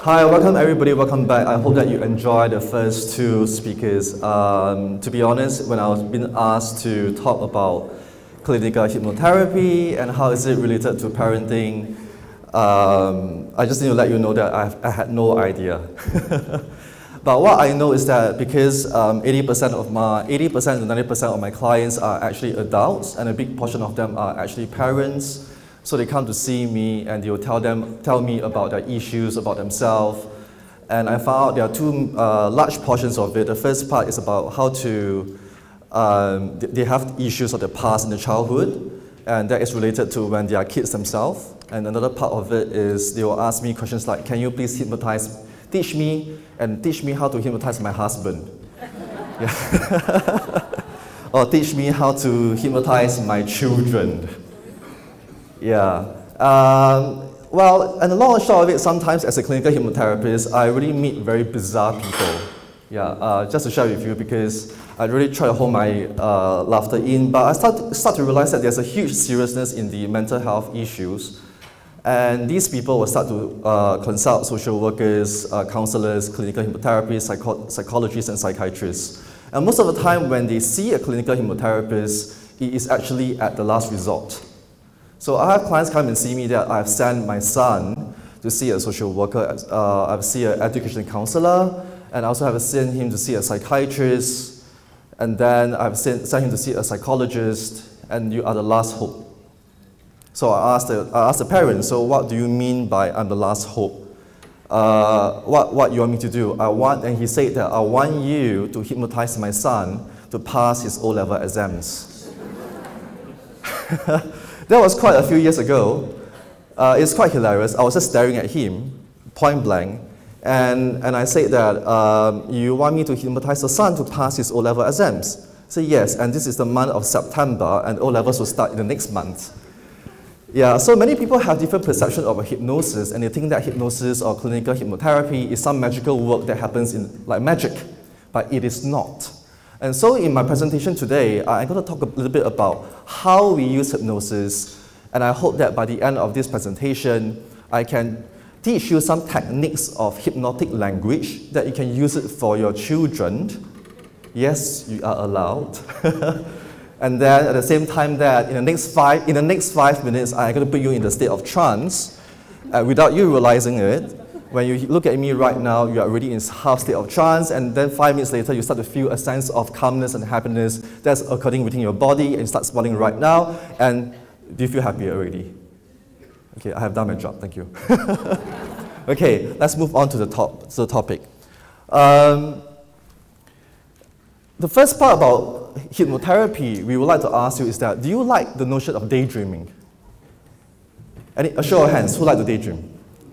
Hi, welcome everybody, welcome back. I hope that you enjoyed the first two speakers. To be honest, when I was being asked to talk about clinical hypnotherapy and how is it related to parenting, I just need to let you know that I had no idea. But what I know is that because 80% to 90% of my clients are actually adults, and a big portion of them are actually parents, so they come to see me and they will tell me about their issues, about themselves. And I found out there are two large portions of it. The first part is about how to, they have issues of the past in the childhood, and that is related to when they are kids themselves. And another part of it is they will ask me questions like, can you please teach me how to hypnotize my husband. Yeah. Or teach me how to hypnotize my children. Yeah. Well, and the long and short of it, sometimes as a clinical hypnotherapist, I really meet very bizarre people. Yeah, just to share with you, because I really try to hold my laughter in, but I start to realize that there's a huge seriousness in the mental health issues. And these people will start to consult social workers, counselors, clinical hypnotherapists, psychologists, and psychiatrists. And most of the time when they see a clinical hypnotherapist, it is actually at the last resort. So I have clients come and see me that I've sent my son to see a social worker, I've seen an education counselor, and I also have sent him to see a psychiatrist, and then I've sent him to see a psychologist, and you are the last hope. So I asked the parents, so what do you mean by I'm the last hope? What you want me to do? And he said that I want you to hypnotize my son to pass his O-level exams. That was quite a few years ago. It's quite hilarious. I was just staring at him, point blank, and I said that, you want me to hypnotize the son to pass his O-level exams? I said yes, and this is the month of September, and O-levels will start in the next month. Yeah, so many people have different perceptions of hypnosis, and they think that hypnosis or clinical hypnotherapy is some magical work that happens like magic, but it is not. And so in my presentation today, I'm going to talk a little bit about how we use hypnosis, and I hope that by the end of this presentation, I can teach you some techniques of hypnotic language that you can use it for your children. Yes, you are allowed. And then at the same time that in the next 5 minutes, I'm going to put you in the state of trance without you realizing it. When you look at me right now, you are already in half state of trance, and then 5 minutes later, you start to feel a sense of calmness and happiness that's occurring within your body, and you start smiling right now. And do you feel happy already? Okay, I have done my job, thank you. Okay, let's move on to the topic. The first part about hypnotherapy we would like to ask you is that, do you like the notion of daydreaming? A show of hands, who like to daydream?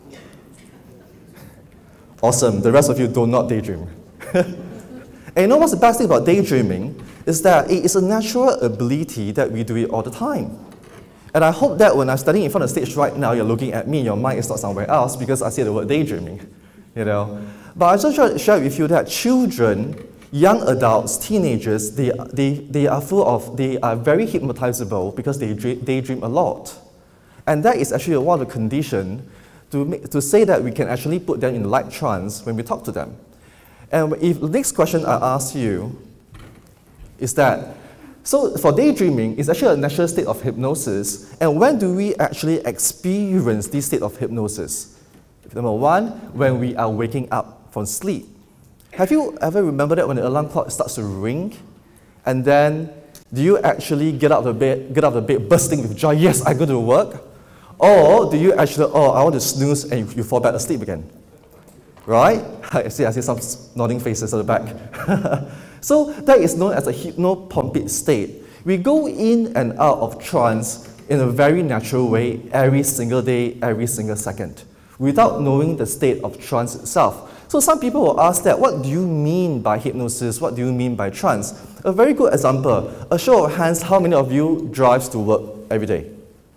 Awesome, the rest of you do not daydream. And you know what's the best thing about daydreaming? Is that it is a natural ability that we do it all the time. And I hope that when I'm standing in front of the stage right now, you're looking at me, your mind is not somewhere else because I say the word daydreaming. You know? But I just try to share with you that children, young adults, teenagers, they are very hypnotizable because they daydream a lot. And that is actually one of the conditions to say that we can actually put them in light trance when we talk to them. And if the next question I ask you is that, so for daydreaming, it's actually a natural state of hypnosis, and when do we actually experience this state of hypnosis? Number one, when we are waking up from sleep. Have you ever remembered that when the alarm clock starts to ring, and then do you actually get out of the bed bursting with joy, yes, I go to work? Or do you actually, oh, I want to snooze, and you fall back asleep again? Right? I see some nodding faces at the back. So that is known as a hypnopompic state. We go in and out of trance in a very natural way every single day, every single second, without knowing the state of trance itself. So some people will ask that, what do you mean by hypnosis? What do you mean by trance? A very good example, a show of hands, how many of you drives to work every day?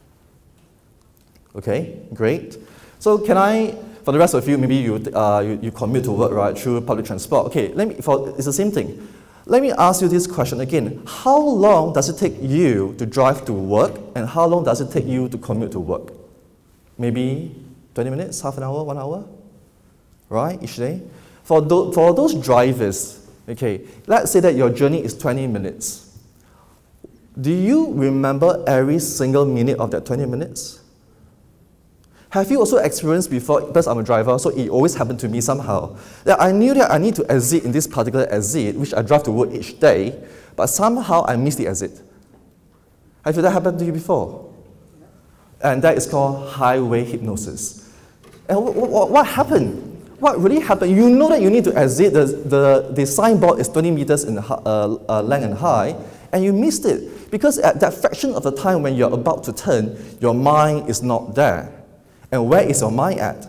Okay, great. So can I, for the rest of you, maybe you commute to work, right, through public transport. Okay, it's the same thing. Let me ask you this question again. How long does it take you to drive to work, and how long does it take you to commute to work? Maybe 20 minutes, half an hour, 1 hour? right, each day. For those drivers, okay, let's say that your journey is 20 minutes. Do you remember every single minute of that 20 minutes? Have you also experienced before, because I'm a driver, so it always happened to me somehow, that I knew that I need to exit in this particular exit, which I drive to work each day, but somehow I missed the exit. Have that happened to you before? And that is called highway hypnosis. And what happened? What really happened? You know that you need to exit, the signboard is 20 meters in length and high, and you missed it. Because at that fraction of the time when you're about to turn, your mind is not there. And where is your mind at?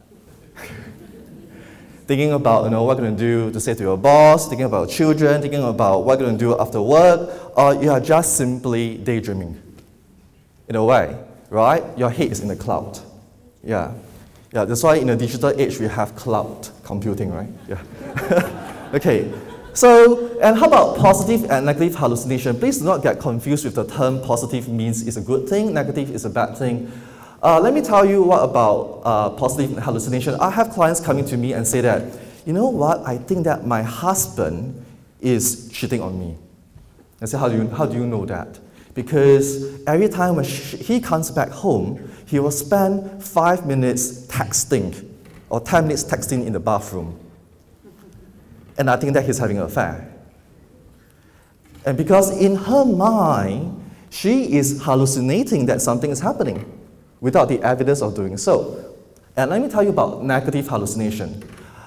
Thinking about what you're going to do to say to your boss, thinking about children, thinking about what you're going to do after work, or you are just simply daydreaming. In a way, right? Your head is in the cloud. Yeah. Yeah, that's why in the digital age we have cloud computing, right? Yeah. Okay. So, and how about positive and negative hallucination? Please do not get confused with the term positive means it's a good thing, negative is a bad thing. Let me tell you what about positive hallucination. I have clients coming to me and say that, you know what, I think that my husband is cheating on me. I say, how do you know that? Because every time when he comes back home, he will spend 5 minutes texting or 10 minutes texting in the bathroom. And I think that he's having an affair. And because in her mind, she is hallucinating that something is happening without the evidence of doing so. And let me tell you about negative hallucination.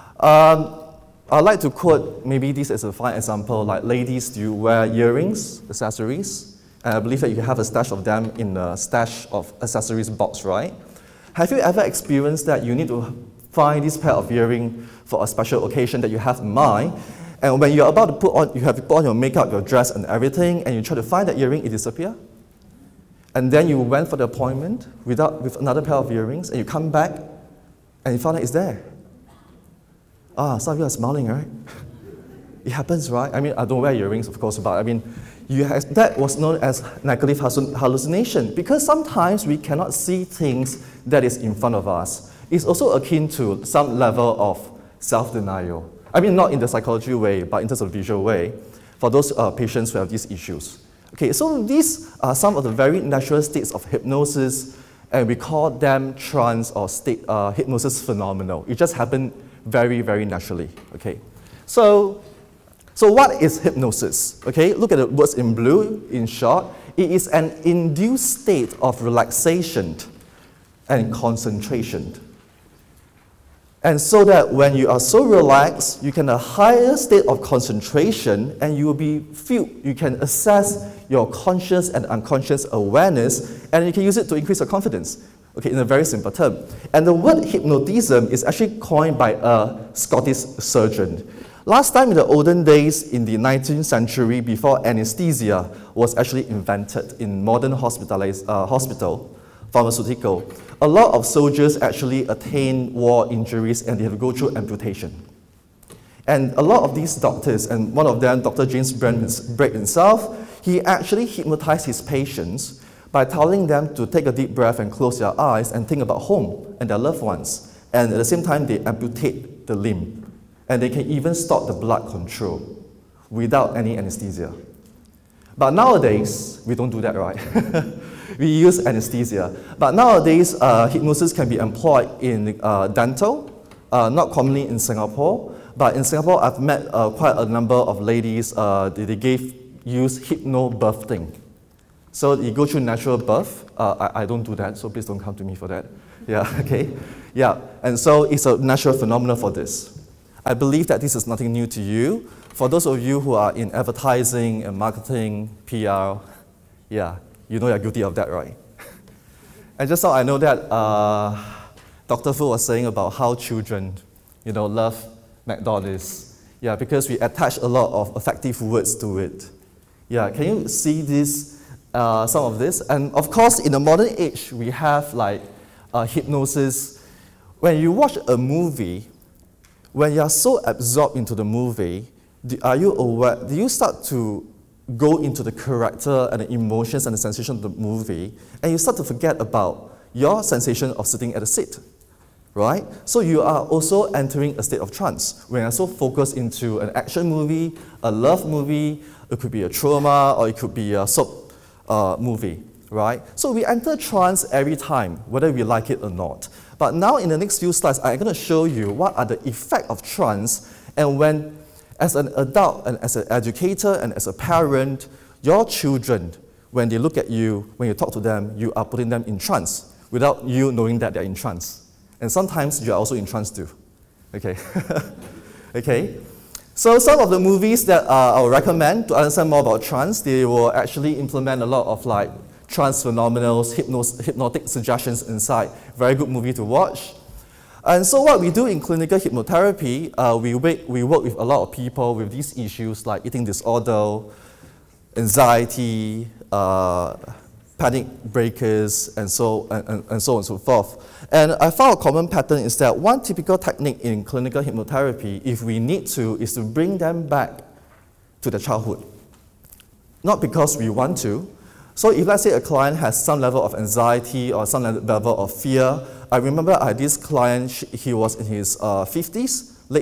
I'd like to quote maybe this as a fine example, like ladies, do you wear earrings, accessories? And I believe that you have a stash of them in the stash of accessories box, right? Have you ever experienced that you need to find this pair of earrings for a special occasion that you have in mind, and when you're about to put on, you have to put on your makeup, your dress and everything, and you try to find that earring, it disappears? And then you went for the appointment with another pair of earrings, and you come back, and you found out it's there. Some of you are smiling, right? It happens, right? I mean, I don't wear earrings, of course, but I mean, that was known as negative hallucination, because sometimes we cannot see things that is in front of us. It's also akin to some level of self-denial. I mean, not in the psychology way, but in terms of visual way, for those patients who have these issues. Okay, so these are some of the very natural states of hypnosis, and we call them trance or state hypnosis phenomenal. It just happened very, very naturally. Okay, so what is hypnosis? Okay, look at the words in blue. In short, it is an induced state of relaxation and concentration. And so that when you are so relaxed, you can have a higher state of concentration, and you will be filled. You can assess your conscious and unconscious awareness, and you can use it to increase your confidence. Okay, in a very simple term. And the word hypnotism is actually coined by a Scottish surgeon. Last time in the olden days, in the 19th century, before anesthesia was actually invented in modern hospital, pharmaceutical, a lot of soldiers actually attain war injuries and they have to go through amputation. And a lot of these doctors, and one of them, Dr. James Brett himself, he actually hypnotized his patients by telling them to take a deep breath and close their eyes and think about home and their loved ones. And at the same time, they amputate the limb. And they can even stop the blood control without any anesthesia. But nowadays, we don't do that, right? We use anesthesia. But nowadays, hypnosis can be employed in dental, not commonly in Singapore. But in Singapore, I've met quite a number of ladies, they use hypnobirthing. So you go through natural birth. I don't do that, so please don't come to me for that. Yeah, okay. Yeah, and so it's a natural phenomenon for this. I believe that this is nothing new to you. For those of you who are in advertising and marketing, PR, yeah, you know you're guilty of that, right? And just so I know that Dr. Fu was saying about how children, love McDonald's. Yeah, because we attach a lot of affective words to it. Yeah, can you see this, some of this? And of course, in the modern age, we have like hypnosis. When you watch a movie, when you are so absorbed into the movie, are you aware, do you start to go into the character and the emotions and the sensation of the movie, and you start to forget about your sensation of sitting at a seat, right? So you are also entering a state of trance when you're so focused into an action movie, a love movie, it could be a trauma, or it could be a soap movie, right? So we enter trance every time, whether we like it or not. But now in the next few slides, I'm going to show you what are the effects of trance, and when, as an adult and as an educator and as a parent, your children, when they look at you, when you talk to them, you are putting them in trance without you knowing that they're in trance. And sometimes you're also in trance too, okay? Okay? So some of the movies that I would recommend to understand more about trance, they will actually implement a lot of like trance phenomena, hypnotic suggestions inside. Very good movie to watch. And so what we do in clinical hypnotherapy, we work with a lot of people with these issues like eating disorder, anxiety, panic breakers, and so on and so forth. And I found a common pattern is that one typical technique in clinical hypnotherapy, if we need to, is to bring them back to their childhood. Not because we want to. So if let's say a client has some level of anxiety or some level of fear, I remember I had this client, he was in his 50s, late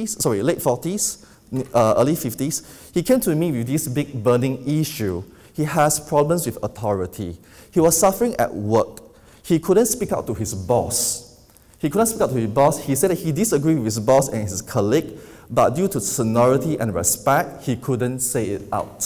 40s, early 50s. He came to me with this big burning issue. He has problems with authority. He was suffering at work. He couldn't speak out to his boss. He couldn't speak out to his boss. He said that he disagreed with his boss and his colleague, but due to seniority and respect, he couldn't say it out.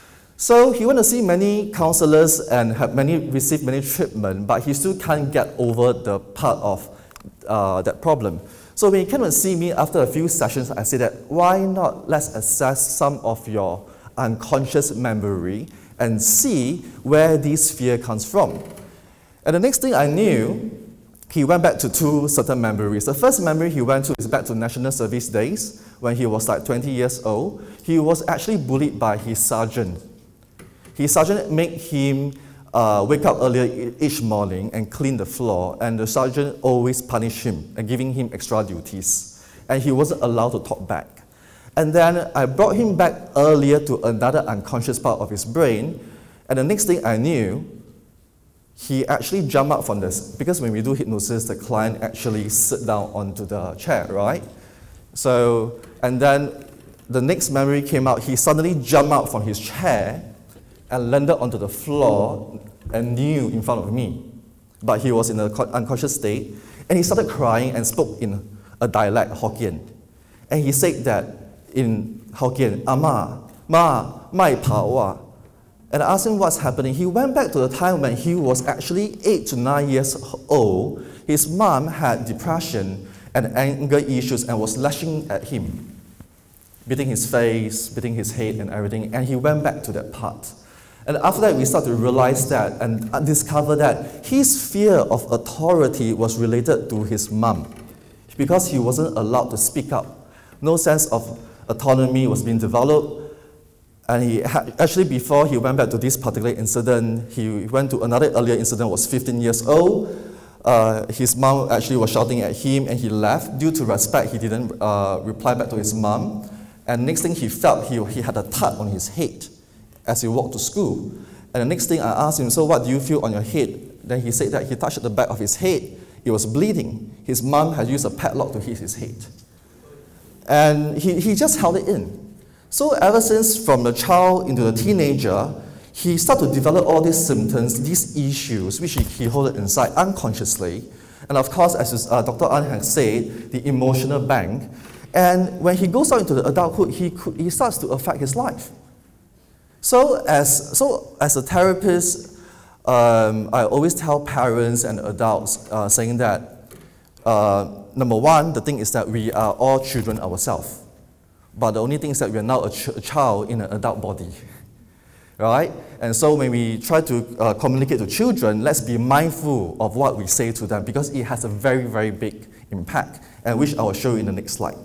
So he went to see many counselors and received many treatment, but he still can't get over the part of that problem. So when he came and see me after a few sessions, I said that why not let's assess some of your unconscious memory and see where this fear comes from. And the next thing I knew, he went back to two certain memories. The first memory he went to is back to National Service days when he was like 20 years old. He was actually bullied by his sergeant. His sergeant made him wake up earlier each morning and clean the floor, and the sergeant always punished him and giving him extra duties. And he wasn't allowed to talk back. And then I brought him back earlier to another unconscious part of his brain, and the next thing I knew, he actually jumped up from this, because when we do hypnosis, the client actually sit down onto the chair, right? So, and then the next memory came out, he suddenly jumped out from his chair and landed onto the floor and knew in front of me. But he was in an unconscious state, and he started crying and spoke in a dialect, Hokkien. And he said that in Hokkien, Ama, Ma, mai pawa. And I asked him what's happening. He went back to the time when he was actually 8 to 9 years old. His mom had depression and anger issues and was lashing at him, beating his face, beating his head and everything. And he went back to that part. And after that, we started to realize that and discover that his fear of authority was related to his mom, because he wasn't allowed to speak up. No sense of autonomy was being developed. And he actually, before he went back to this particular incident, he went to another earlier incident, was 15 years old. His mom actually was shouting at him, and he left. Due to respect, he didn't reply back to his mom. And next thing he felt, he had a tug on his head as he walked to school. And the next thing I asked him, so what do you feel on your head? Then he said that he touched the back of his head. It was bleeding. His mom had used a padlock to hit his head. And he just held it in. So ever since from the child into the teenager, he started to develop all these symptoms, these issues, which he held inside unconsciously. And of course, as Dr. An has said, the emotional bank. And when he goes out into the adulthood, he starts to affect his life. So as a therapist, I always tell parents and adults saying that, number one, the thing is that we are all children ourselves. But the only thing is that we are now a child in an adult body, right? And so when we try to communicate to children, let's be mindful of what we say to them, because it has a very, very big impact, and which I will show you in the next slide.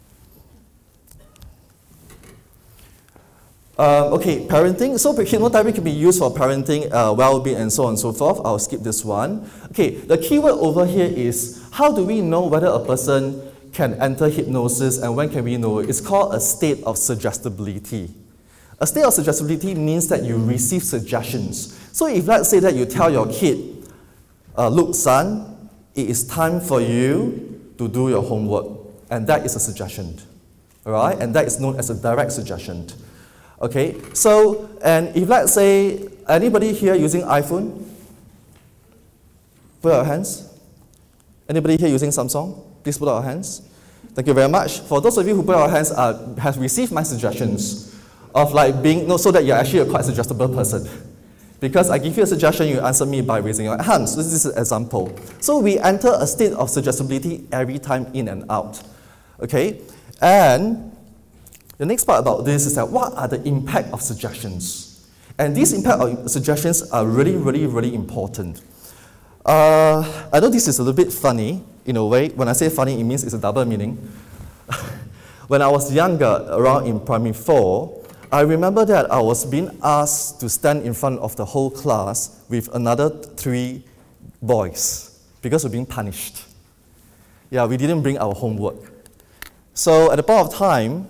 Okay, parenting. So hypnotherapy can be used for parenting, well-being, and so on and so forth. I'll skip this one. Okay, the keyword over here is, how do we know whether a person can enter hypnosis, and when can we know? It's called a state of suggestibility. A state of suggestibility means that you receive suggestions. So if let's say that you tell your kid, look son, it is time for you to do your homework. And that is a suggestion. All right? And that is known as a direct suggestion. Okay? So, and if let's say, anybody here using iPhone? Put out your hands. Anybody here using Samsung? Please put out your hands. Thank you very much. For those of you who put out your hands, have received my suggestions of like being, no, so that you're actually a quite suggestible person. Because I give you a suggestion, you answer me by raising your hands. This is an example. So we enter a state of suggestibility every time in and out. Okay? And the next part about this is that what are the impact of suggestions? And these impact of suggestions are really, really, really important. I know this is a little bit funny in a way. When I say funny, it means it's a double meaning. When I was younger, around in primary 4, I remember that I was being asked to stand in front of the whole class with another 3 boys because we're being punished. Yeah, we didn't bring our homework. So at the point of time,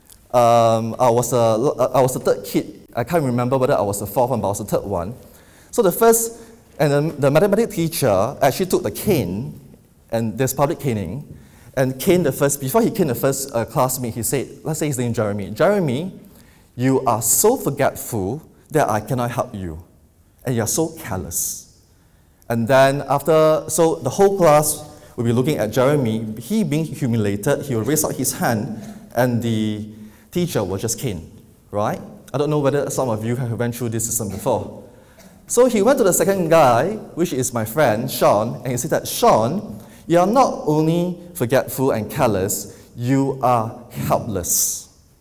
I was the third kid. I can't remember whether I was the 4th one, but I was the 3rd one. So the first, and the mathematics teacher actually took the cane, and there's public caning, and caned the first, before he caned the first classmate, he said, let's say his name Jeremy. Jeremy, you are so forgetful that I cannot help you. And you're so careless. And then after, so the whole class will be looking at Jeremy. He being humiliated, he will raise up his hand, and the teacher will just cane, right? I don't know whether some of you have went through this system before. So he went to the second guy, which is my friend, Sean, and he said that, Sean, you are not only forgetful and careless, you are helpless.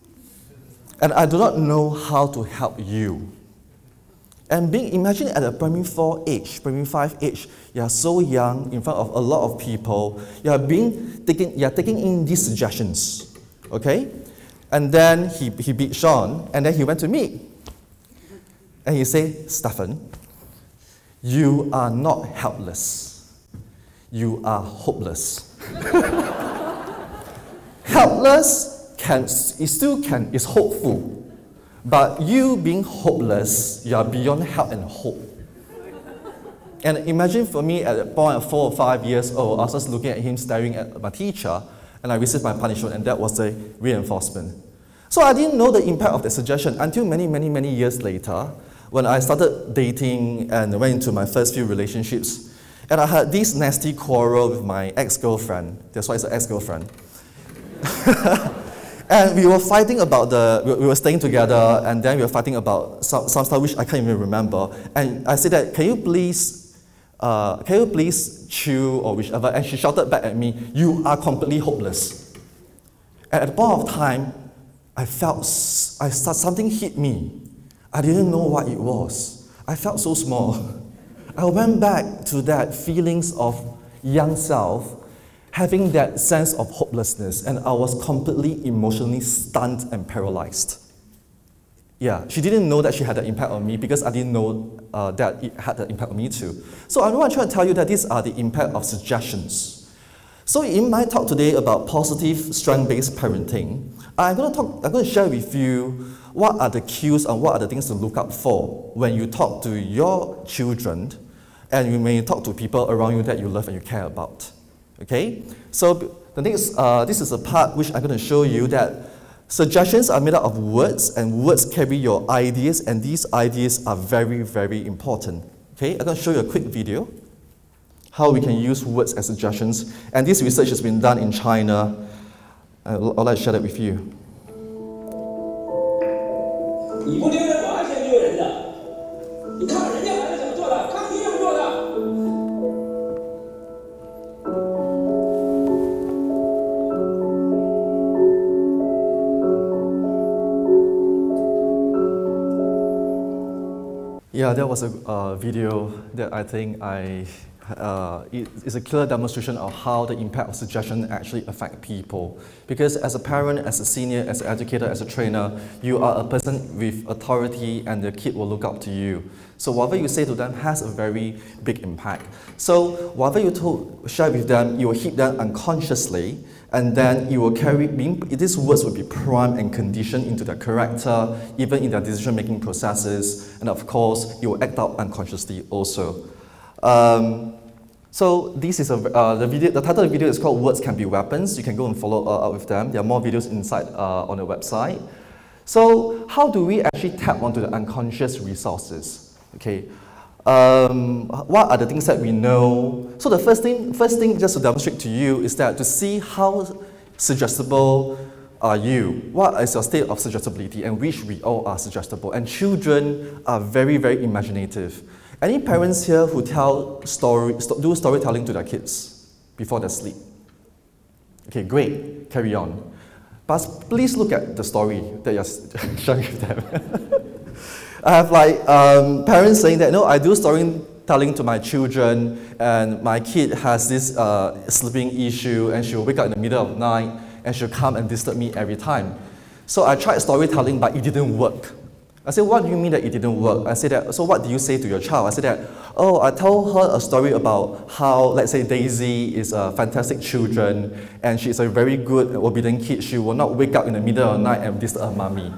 And I do not know how to help you. And imagine at a primary 4 age, primary 5 age, you are so young in front of a lot of people, you are taking in these suggestions, okay? And then he beat Sean, and then he went to me. And he said, Stephen, you are not helpless. You are hopeless. Helpless is hopeful. But you being hopeless, you are beyond help and hope. And imagine for me at the point of 4 or 5 years old, I was just looking at him staring at my teacher, and I received my punishment, and that was a reinforcement. So I didn't know the impact of the suggestion until many, many, many years later, when I started dating and went into my first few relationships, and I had this nasty quarrel with my ex-girlfriend. That's why it's an ex-girlfriend. And we were fighting about we were staying together, and then we were fighting about some stuff which I can't even remember. And I said that, can you please chill or whichever? And she shouted back at me, you are completely hopeless. And at the point of time, I felt something hit me. I didn't know what it was. I felt so small. I went back to that feelings of young self, having that sense of hopelessness, and I was completely emotionally stunned and paralyzed. Yeah, she didn't know that she had an impact on me because I didn't know that it had an impact on me too. So I want to try to tell you that these are the impact of suggestions. So in my talk today about positive strength-based parenting, I'm going to share with you what are the cues and what are the things to look out for when you talk to your children and you may talk to people around you that you love and you care about. Okay? So the next, this is a part which I'm going to show you that suggestions are made up of words, and words carry your ideas, and these ideas are very, very important. Okay? I'm going to show you a quick video how we can use words as suggestions. And this research has been done in China. I'd like to share that with you. Yeah, that was a video that I think is a clear demonstration of how the impact of suggestion actually affect people. Because as a parent, as a senior, as an educator, as a trainer, you are a person with authority and the kid will look up to you. So whatever you say to them has a very big impact. So whatever you share with them, you will hit them unconsciously, and then you will carry, these words will be primed and conditioned into their character, even in their decision-making processes, and of course, you will act out unconsciously also. So this is the title of the video is called Words Can Be Weapons. You can go and follow up with them. There are more videos inside on the website. So how do we actually tap onto the unconscious resources? Okay. What are the things that we know? So the first thing just to demonstrate to you is that to see how suggestible are you? What is your state of suggestibility, and which we all are suggestible? And children are very, very imaginative. Any parents here who do storytelling to their kids before they sleep? Okay, great, carry on. But please look at the story that you're sharing with them. I have like parents saying that, no, I do storytelling to my children, and my kid has this sleeping issue, and she'll wake up in the middle of the night, and she'll come and disturb me every time. So I tried storytelling, but it didn't work. I said, what do you mean that it didn't work? I said that, so what do you say to your child? I said that, oh, I told her a story about how, let's say, Daisy is a fantastic children, and she's a very good, obedient kid. She will not wake up in the middle of the night and disturb her mommy.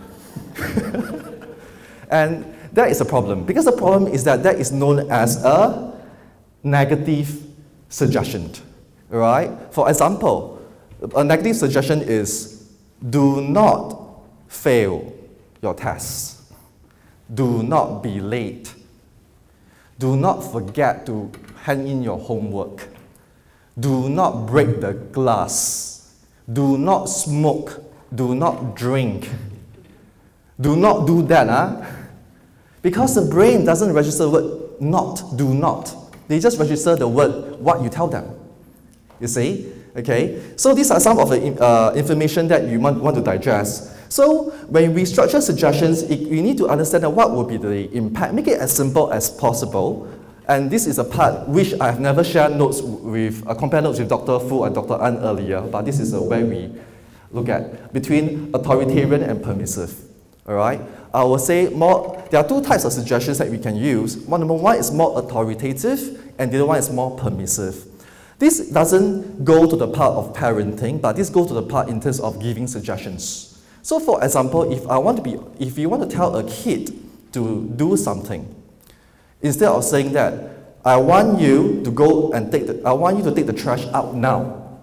And that is a problem, because the problem is that is known as a negative suggestion, right? For example, a negative suggestion is, do not fail your tests. Do not be late. Do not forget to hand in your homework. Do not break the glass. Do not smoke. Do not drink. Do not do that, huh? Because the brain doesn't register the word not, do not. They just register the word what you tell them. You see? Okay? So these are some of the information that you want to digest. So when we structure suggestions, we need to understand what will be the impact. Make it as simple as possible. And this is a part which I have never shared notes with, compared notes with Dr. Fu and Dr. An earlier, but this is where we look at between authoritarian and permissive. All right? I will say there are two types of suggestions that we can use. Number one is more authoritative, and the other one is more permissive. This doesn't go to the part of parenting, but this goes to the part in terms of giving suggestions. So for example, if you want to tell a kid to do something, instead of saying that, I want you to go and take the trash out now.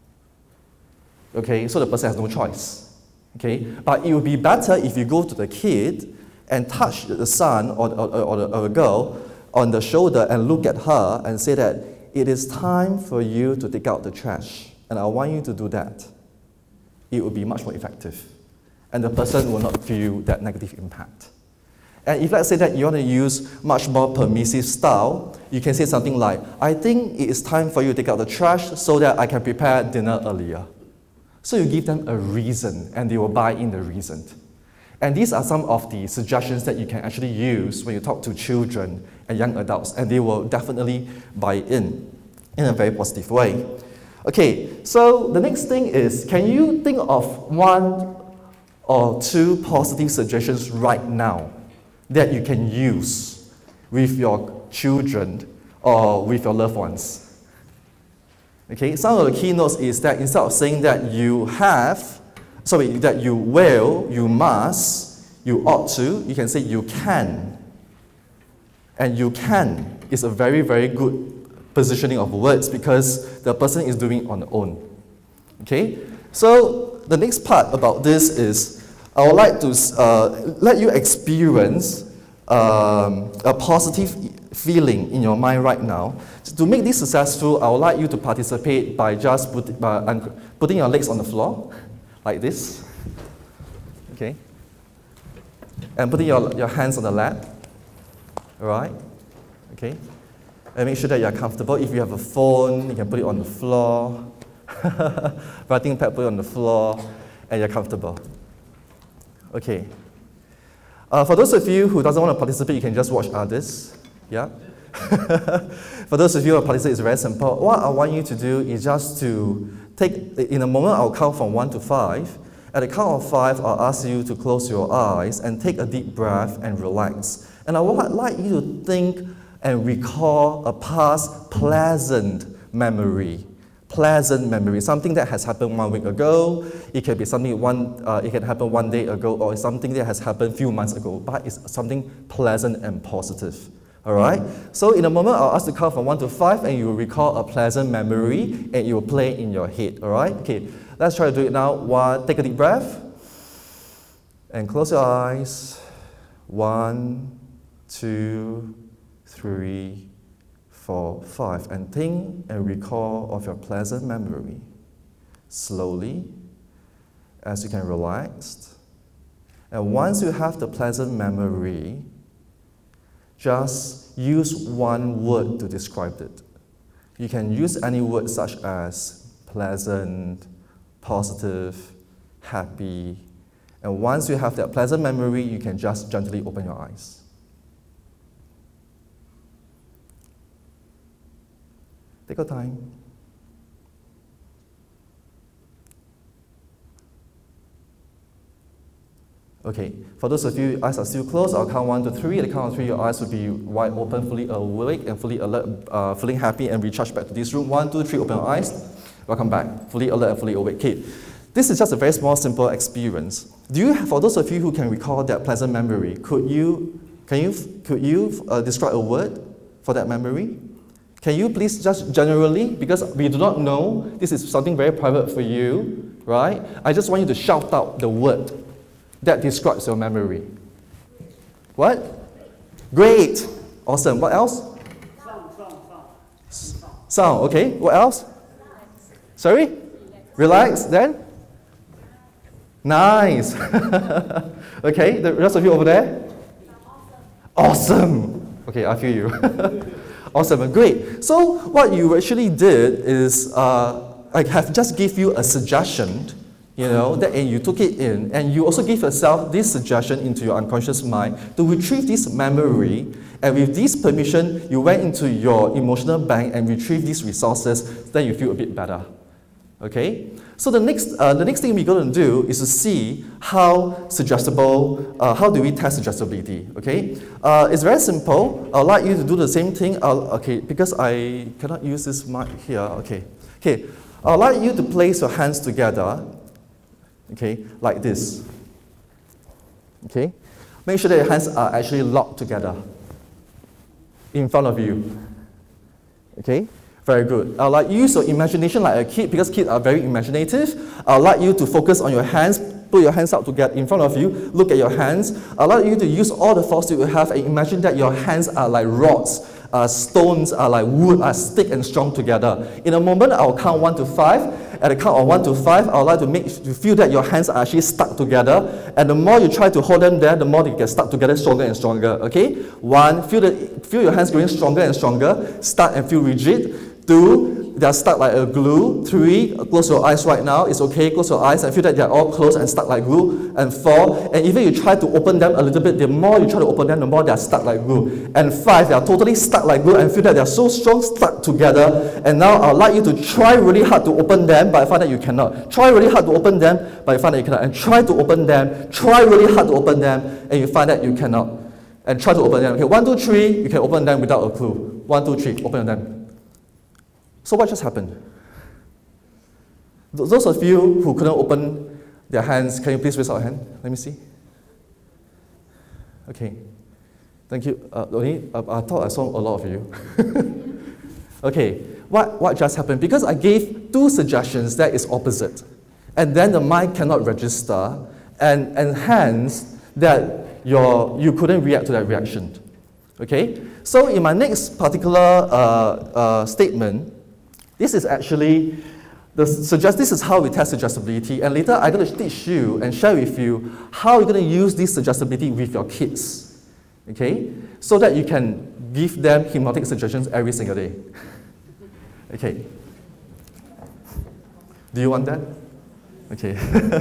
Okay, so the person has no choice. Okay, but it would be better if you go to the kid and touch the son or the girl on the shoulder and look at her and say that it is time for you to take out the trash, and I want you to do that. It would be much more effective, and the person will not feel that negative impact. And if let's say that you want to use much more permissive style, you can say something like, I think it is time for you to take out the trash so that I can prepare dinner earlier. So you give them a reason, and they will buy in the reason. And these are some of the suggestions that you can actually use when you talk to children and young adults, and they will definitely buy in a very positive way. Okay, so the next thing is, can you think of one or two positive suggestions right now that you can use with your children or with your loved ones? Okay, some of the keynotes is that instead of saying that that you will, you must, you ought to, you can say you can. And you can is a very, very good positioning of words because the person is doing it on their own. Okay, so the next part about this is I would like to let you experience a positive feeling in your mind right now. To make this successful, I would like you to participate by just putting your legs on the floor, like this, okay? And putting your hands on the lap, all right? Okay? And make sure that you're comfortable. If you have a phone, you can put it on the floor. Writing pad, put it on the floor, and you're comfortable. Okay. For those of you who doesn't want to participate, you can just watch others. Yeah? For those of you who participate, it's very simple. What I want you to do is just to in a moment, I'll count from 1 to 5. At the count of 5, I'll ask you to close your eyes and take a deep breath and relax. And I would like you to think and recall a past pleasant memory. Pleasant memory, something that has happened 1 week ago. It can be something it can happen 1 day ago, or something that has happened a few months ago. But it's something pleasant and positive. All right? So in a moment, I'll ask you to count from 1 to 5, and you will recall a pleasant memory, and it will play in your head. All right? Okay, let's try to do it now. Take a deep breath, and close your eyes. 1, 2, 3, 4, 5, and think and recall of your pleasant memory. Slowly, as you can relax. And once you have the pleasant memory, just use one word to describe it. You can use any word such as pleasant, positive, happy. And once you have that pleasant memory, you can just gently open your eyes. Take your time. Okay, for those of you, eyes are still closed, I'll count 1 to 3. At the count of 3, your eyes will be wide open, fully awake and fully alert, feeling happy and recharged back to this room. 1, 2, 3, open your eyes. Welcome back, fully alert and fully awake. Okay, this is just a very small, simple experience. For those of you who can recall that pleasant memory, could you describe a word for that memory? Can you please just generally, because we do not know, this is something very private for you, right? I just want you to shout out the word that describes your memory. What? Great. Awesome. What else? Sound. Okay. What else? Sorry? Relax. Then? Nice. Okay. The rest of you over there? Awesome. Okay, I feel you. Awesome. Great. So what you actually did is I have just give you a suggestion, and you took it in, and you also give yourself this suggestion into your unconscious mind to retrieve this memory, and with this permission, you went into your emotional bank and retrieve these resources, then you feel a bit better. Okay? So the next thing we're going to do is to see how suggestible, how do we test suggestibility, okay? It's very simple. I'd like you to do the same thing, because I cannot use this mic here, okay. I'd like you to place your hands together, okay, like this. Okay? Make sure that your hands are actually locked together in front of you. Okay? Very good. I'd like you to use your imagination like a kid, because kids are very imaginative. I'd like you to focus on your hands, put your hands out together in front of you, look at your hands. I'd like you to use all the force that you have and imagine that your hands are like rods, stones are like wood, are stick and strong together. In a moment, I'll count 1 to 5. At the count of 1 to 5, I would like to make you feel that your hands are actually stuck together. And the more you try to hold them there, the more they get stuck together stronger and stronger. Okay? 1, feel your hands growing stronger and stronger. Start and feel rigid. 2, they are stuck like a glue. 3, close your eyes right now. It's okay, close your eyes and feel that they are all closed and stuck like glue. And 4, and even you try to open them a little bit, the more you try to open them, the more they are stuck like glue. And 5, they are totally stuck like glue and feel that they are so strong, stuck together. And now I'd like you to try really hard to open them, but I find that you cannot. Try really hard to open them, but you find that you cannot. And try to open them, try really hard to open them, and you find that you cannot. And try to open them. Okay, 1, 2, 3, you can open them without a clue. 1, 2, 3, open them. So what just happened? Those of you who couldn't open their hands, can you please raise your hand? Let me see. Okay. Thank you. I thought I saw a lot of you. Okay. What just happened? Because I gave 2 suggestions that is opposite. And then the mind cannot register, and hence that you couldn't react to that reaction. Okay? So in my next particular statement, this is actually, this is how we test suggestibility, and later I'm going to teach you and share with you how you're going to use this suggestibility with your kids, okay? So that you can give them hypnotic suggestions every single day. Okay. Do you want that? Okay.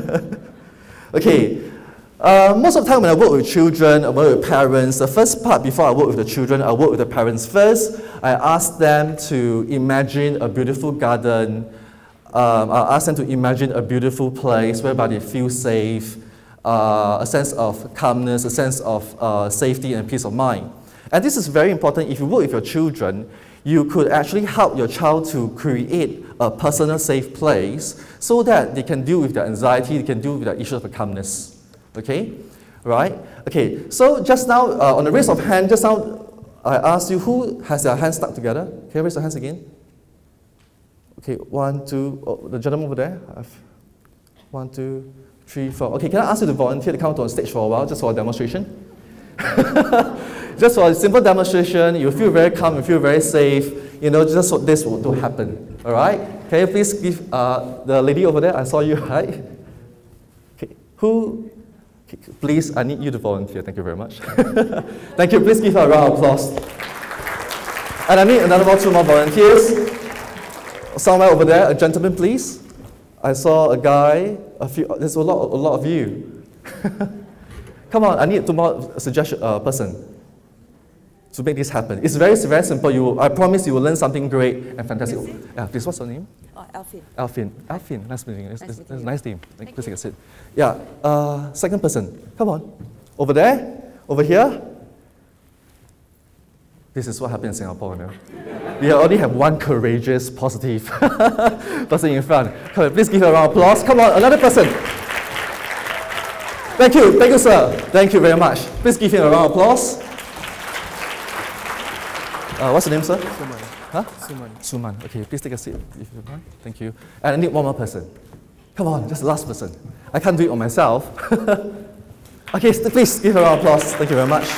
Okay. Most of the time when I work with children, I work with parents, the first part before I work with the children, I work with the parents first. I ask them to imagine a beautiful garden. I ask them to imagine a beautiful place whereby they feel safe, a sense of calmness, a sense of safety and peace of mind. And this is very important. If you work with your children, you could actually help your child to create a personal safe place so that they can deal with their anxiety, they can deal with their issues of calmness. Okay? Right? Okay, so just now, on the raise of hand, just now, I ask you, who has their hands stuck together? Can you raise your hands again? Okay, 1, 2, oh, the gentleman over there. 1, 2, 3, 4. Okay, can I ask you to volunteer to come to on stage for a while, just for a demonstration? Just for a simple demonstration, you feel very calm, you feel very safe. You know, just so this will happen. All right? Can you please give the lady over there? I saw you, right? Okay, who? Okay, please, I need you to volunteer. Thank you very much. Thank you. Please give her a round of applause. And I need another 2 more volunteers. Somewhere over there, a gentleman, please. I saw a guy. There's a lot of you. Come on, I need 2 more suggestion person to make this happen. It's very, very simple. I promise you will learn something great and fantastic. Yeah, please, what's your name? Alfin. Alfin, nice meeting you. It's a nice name. Please take a seat. Yeah, second person. Come on. Over there, over here. This is what happens in Singapore, you know. We only have one courageous, positive person in front. Come on, please give her a round of applause. Come on, another person. Thank you, sir. Thank you very much. Please give him a round of applause. What's your name, sir? Suman. Huh? Suman. Okay, please take a seat if you want. Thank you. And I need 1 more person. Come on, just the last person. I can't do it on myself. Okay, please give her a round of applause. Thank you very much.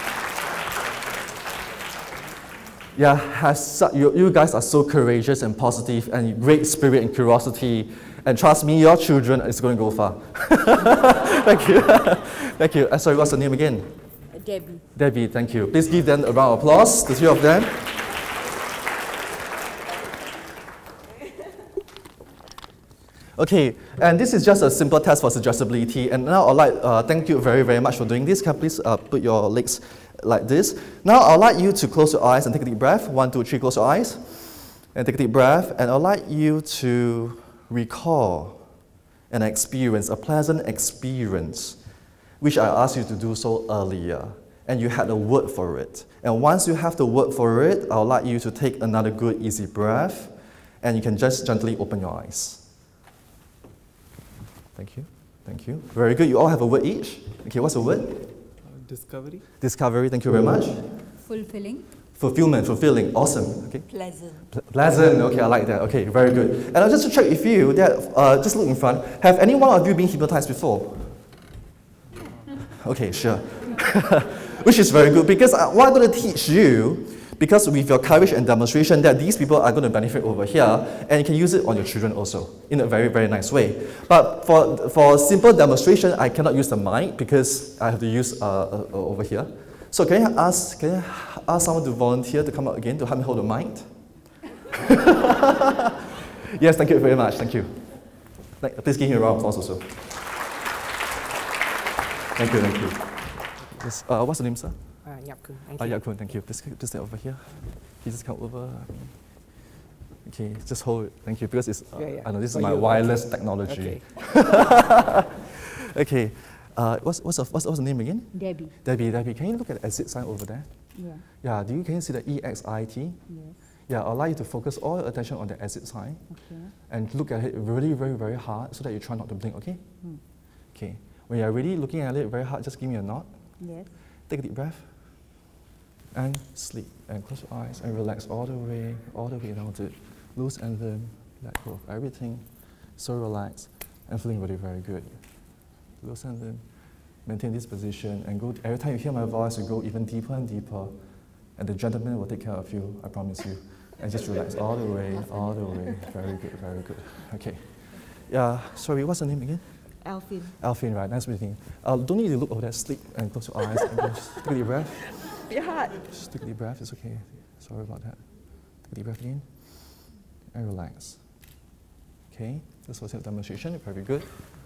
Yeah, you guys are so courageous and positive and great spirit and curiosity. And trust me, your children is going to go far. Thank you. Thank you. Sorry, what's the name again? Debbie. Debbie, thank you. Please give them a round of applause, the 3 of them. Okay, and this is just a simple test for suggestibility. And now I'd like, thank you very, very much for doing this. Can you please put your legs like this? Now I'd like you to close your eyes and take a deep breath. 1, 2, 3, close your eyes. And take a deep breath. And I'd like you to recall an experience, a pleasant experience, which I asked you to do so earlier. And you had a word for it. And once you have the word for it, I'd like you to take another good, easy breath. And you can just gently open your eyes. Thank you. Thank you. Very good. You all have a word each. Okay, what's the word? Discovery. Discovery. Thank you very much. Fulfilling. Fulfillment. Fulfilling. Awesome. Okay. Pleasant. Pleasant. Okay, I like that. Okay, very good. And just to check with you, that just look in front. Have any one of you been hypnotized before? Okay, sure. Which is very good, because what I'm going to teach you, because with your courage and demonstration, that these people are going to benefit over here, and you can use it on your children also in a very, very nice way. But for simple demonstration, I cannot use the mic because I have to use over here. So can I ask someone to volunteer to come out again to help me hold the mic? Yes, thank you very much. Thank you. Please give me a round of applause also. Thank you. Thank you. Yes, what's the name, sir? Yap Koong. Thank you. Please stay over here. Please just come over. Okay, just hold it. Thank you, because it's, I know this is my wireless technology. Okay. Okay. What's the name again? Debbie. Debbie, can you look at the exit sign over there? Yeah. Yeah, can you see the EXIT? Yes. Yeah, I'll allow you to focus all your attention on the exit sign. Okay. And look at it really, very, very hard so that you try not to blink, okay? Okay. When you're really looking at it very hard, just give me a nod. Yes. Take a deep breath. And sleep. And close your eyes and relax all the way down to loose and limb. Let go of everything. So relaxed and feeling really very good. Loose and limb. Maintain this position and go. Every time you hear my voice, you go even deeper and deeper. And the gentleman will take care of you, I promise you. And just relax all the way. Very good, very good. Okay. Yeah, sorry, what's the name again? Alfin, right, nice meeting you. Don't need to look over there, sleep and close your eyes and just take a deep breath. Yeah. Just take a deep breath, it's okay. Sorry about that. Take a deep breath again and relax. Okay, this was a demonstration, very good.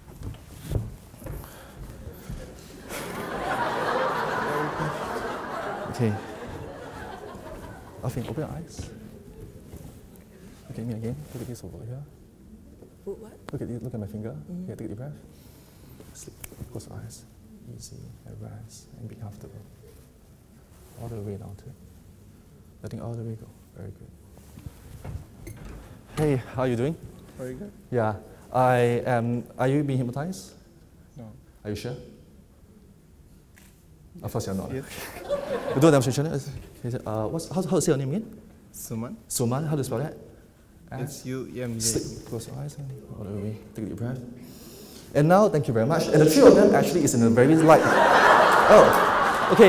Okay. Alfin, open your eyes. Look at me again. Look at this over here. What? Look at my finger. Okay, take a deep breath. Sleep. Close your eyes. Easy and rest and be comfortable. All the way down to it. Letting all the way go. Very good. Hey, how are you doing? Very good. Yeah. Are you being hypnotized? No. Are you sure? Of course you're not. Yes. You do a demonstration? How to say your name again? Suman. Suman, how do you spell that? S-U-M-A. Sleep, close your eyes and all the way, take a deep breath. And now, thank you very much. And the three of them actually is in a very light. Oh, okay.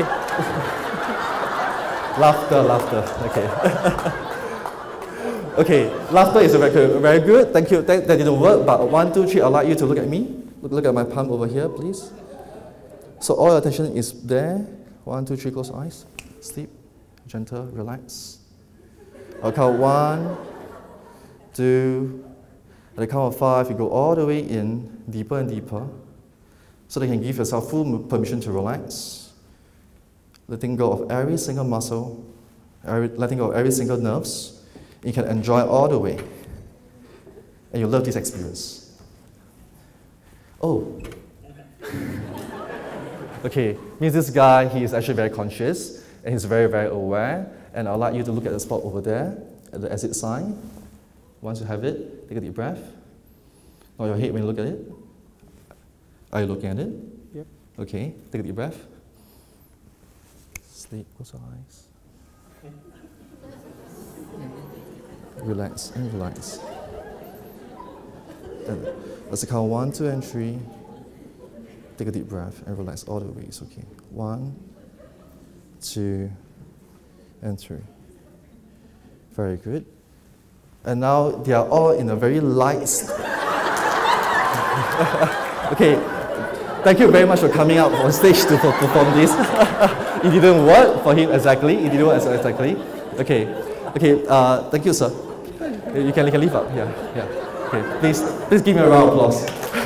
laughter, okay. Okay, laughter is very good. Thank you. That didn't work, but 1, 2, 3, I'd like you to look at me. Look at my palm over here, please. So all your attention is there. 1, 2, 3, close eyes. Sleep, gentle, relax. I'll count 1, 2, at the count of 5, you go all the way in, deeper and deeper, so that you can give yourself full permission to relax. Letting go of every single muscle, letting go of every single nerves. You can enjoy all the way. And you love this experience. Oh. Okay, means this guy, he is actually very conscious, and he's very, very aware. And I'd like you to look at the spot over there, at the exit sign. Once you have it, take a deep breath. Nod your head when you look at it. Are you looking at it? Yep. Okay, take a deep breath. Sleep, close your eyes. Relax and relax. Let's count 1, 2, and 3. Take a deep breath and relax all the way. It's okay. 1, 2, and 3. Very good. And now they are all in a very light. Okay. Thank you very much for coming out on stage to perform this. It didn't work for him exactly. It didn't work exactly. Okay. Okay. Thank you, sir. You can leave up. Yeah. Okay. Please give me a round of applause.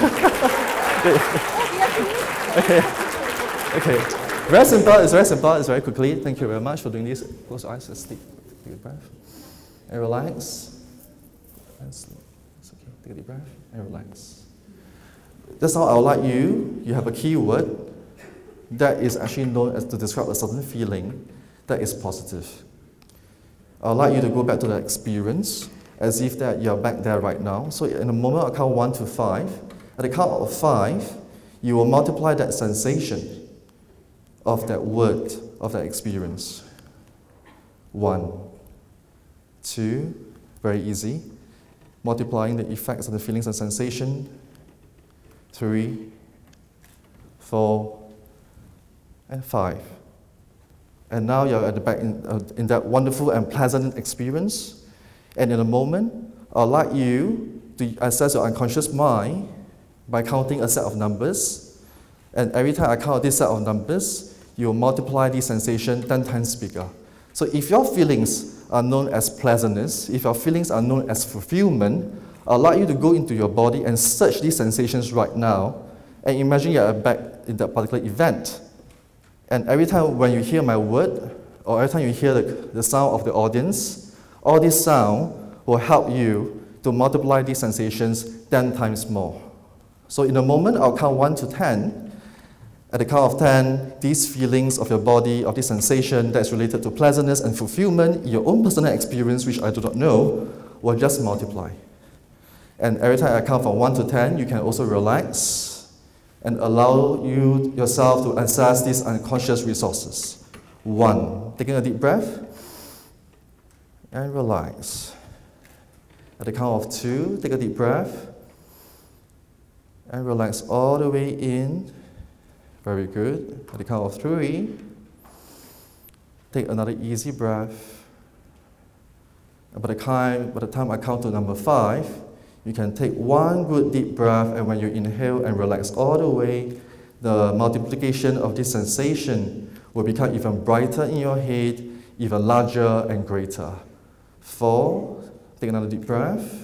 Okay. Very simple. It's very simple. It's very quickly. Thank you very much for doing this. Close your eyes and sleep. Take a breath and relax. And sleep. It's okay. Take a deep breath and relax. Just now, I would like you have a key word that is actually known as to describe a certain feeling that is positive. I would like you to go back to the experience as if that you're back there right now. So in a moment, I'll count 1 to 5. At the count of 5, you will multiply that sensation of that word, of that experience. 1, 2, very easy. Multiplying the effects of the feelings and sensation. 3, 4, and 5. And now you're at the back in that wonderful and pleasant experience. And in a moment, I'd like you to access your unconscious mind by counting a set of numbers. And every time I count this set of numbers, you will multiply this sensation 10 times bigger. So if your feelings are known as pleasantness, if your feelings are known as fulfillment, I'd like you to go into your body and search these sensations right now and imagine you're back in that particular event. And every time when you hear my word, or every time you hear the sound of the audience, all this sound will help you to multiply these sensations 10 times more. So in a moment, I'll count 1 to 10. At the count of 10, these feelings of your body, of this sensation that's related to pleasantness and fulfillment, your own personal experience, which I do not know, will just multiply. And every time I count from 1 to 10, you can also relax and allow yourself to access these unconscious resources. 1, taking a deep breath and relax. At the count of 2, take a deep breath and relax all the way in. Very good. At the count of 3, take another easy breath. And by the time I count to number 5, you can take one good deep breath, and when you inhale and relax all the way, the multiplication of this sensation will become even brighter in your head, even larger and greater. 4, take another deep breath.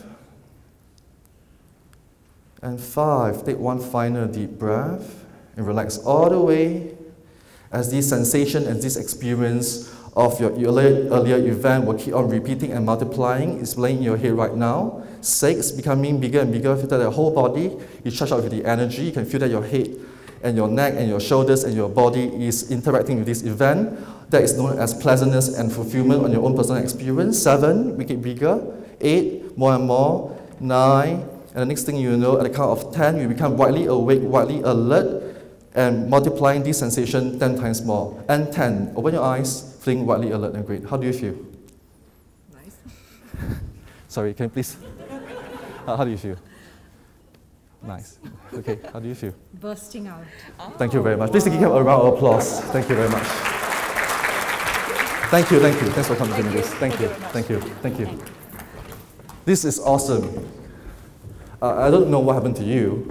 And 5, take one final deep breath and relax all the way as this sensation and this experience of your earlier event will keep on repeating and multiplying. It's playing in your head right now. 6, becoming bigger and bigger. Feel that the whole body is charged up with the energy. You can feel that your head and your neck and your shoulders and your body is interacting with this event. That is known as pleasantness and fulfillment on your own personal experience. 7, make it bigger. 8, more and more. 9, and the next thing you know, at the count of 10, you become widely awake, widely alert, and multiplying this sensation 10 times more. And 10, open your eyes, feeling widely alert and great. How do you feel? Nice. Sorry, can you please? How do you feel? Nice. Okay, how do you feel? Bursting out. Thank you very much. Please give him a round of applause. Thank you very much. Thank you. Thanks for coming to this. Thank you. This is awesome. I don't know what happened to you.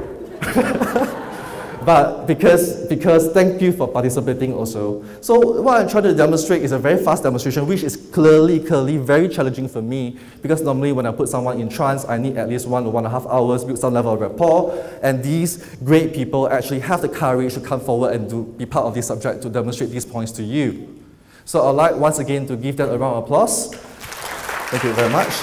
But because thank you for participating also. So what I'm trying to demonstrate is a very fast demonstration, which is clearly very challenging for me, because normally when I put someone in trance, I need at least 1 to 1.5 hours, build some level of rapport, and these great people actually have the courage to come forward and be part of this subject to demonstrate these points to you. So I'd like once again to give them a round of applause. Thank you very much.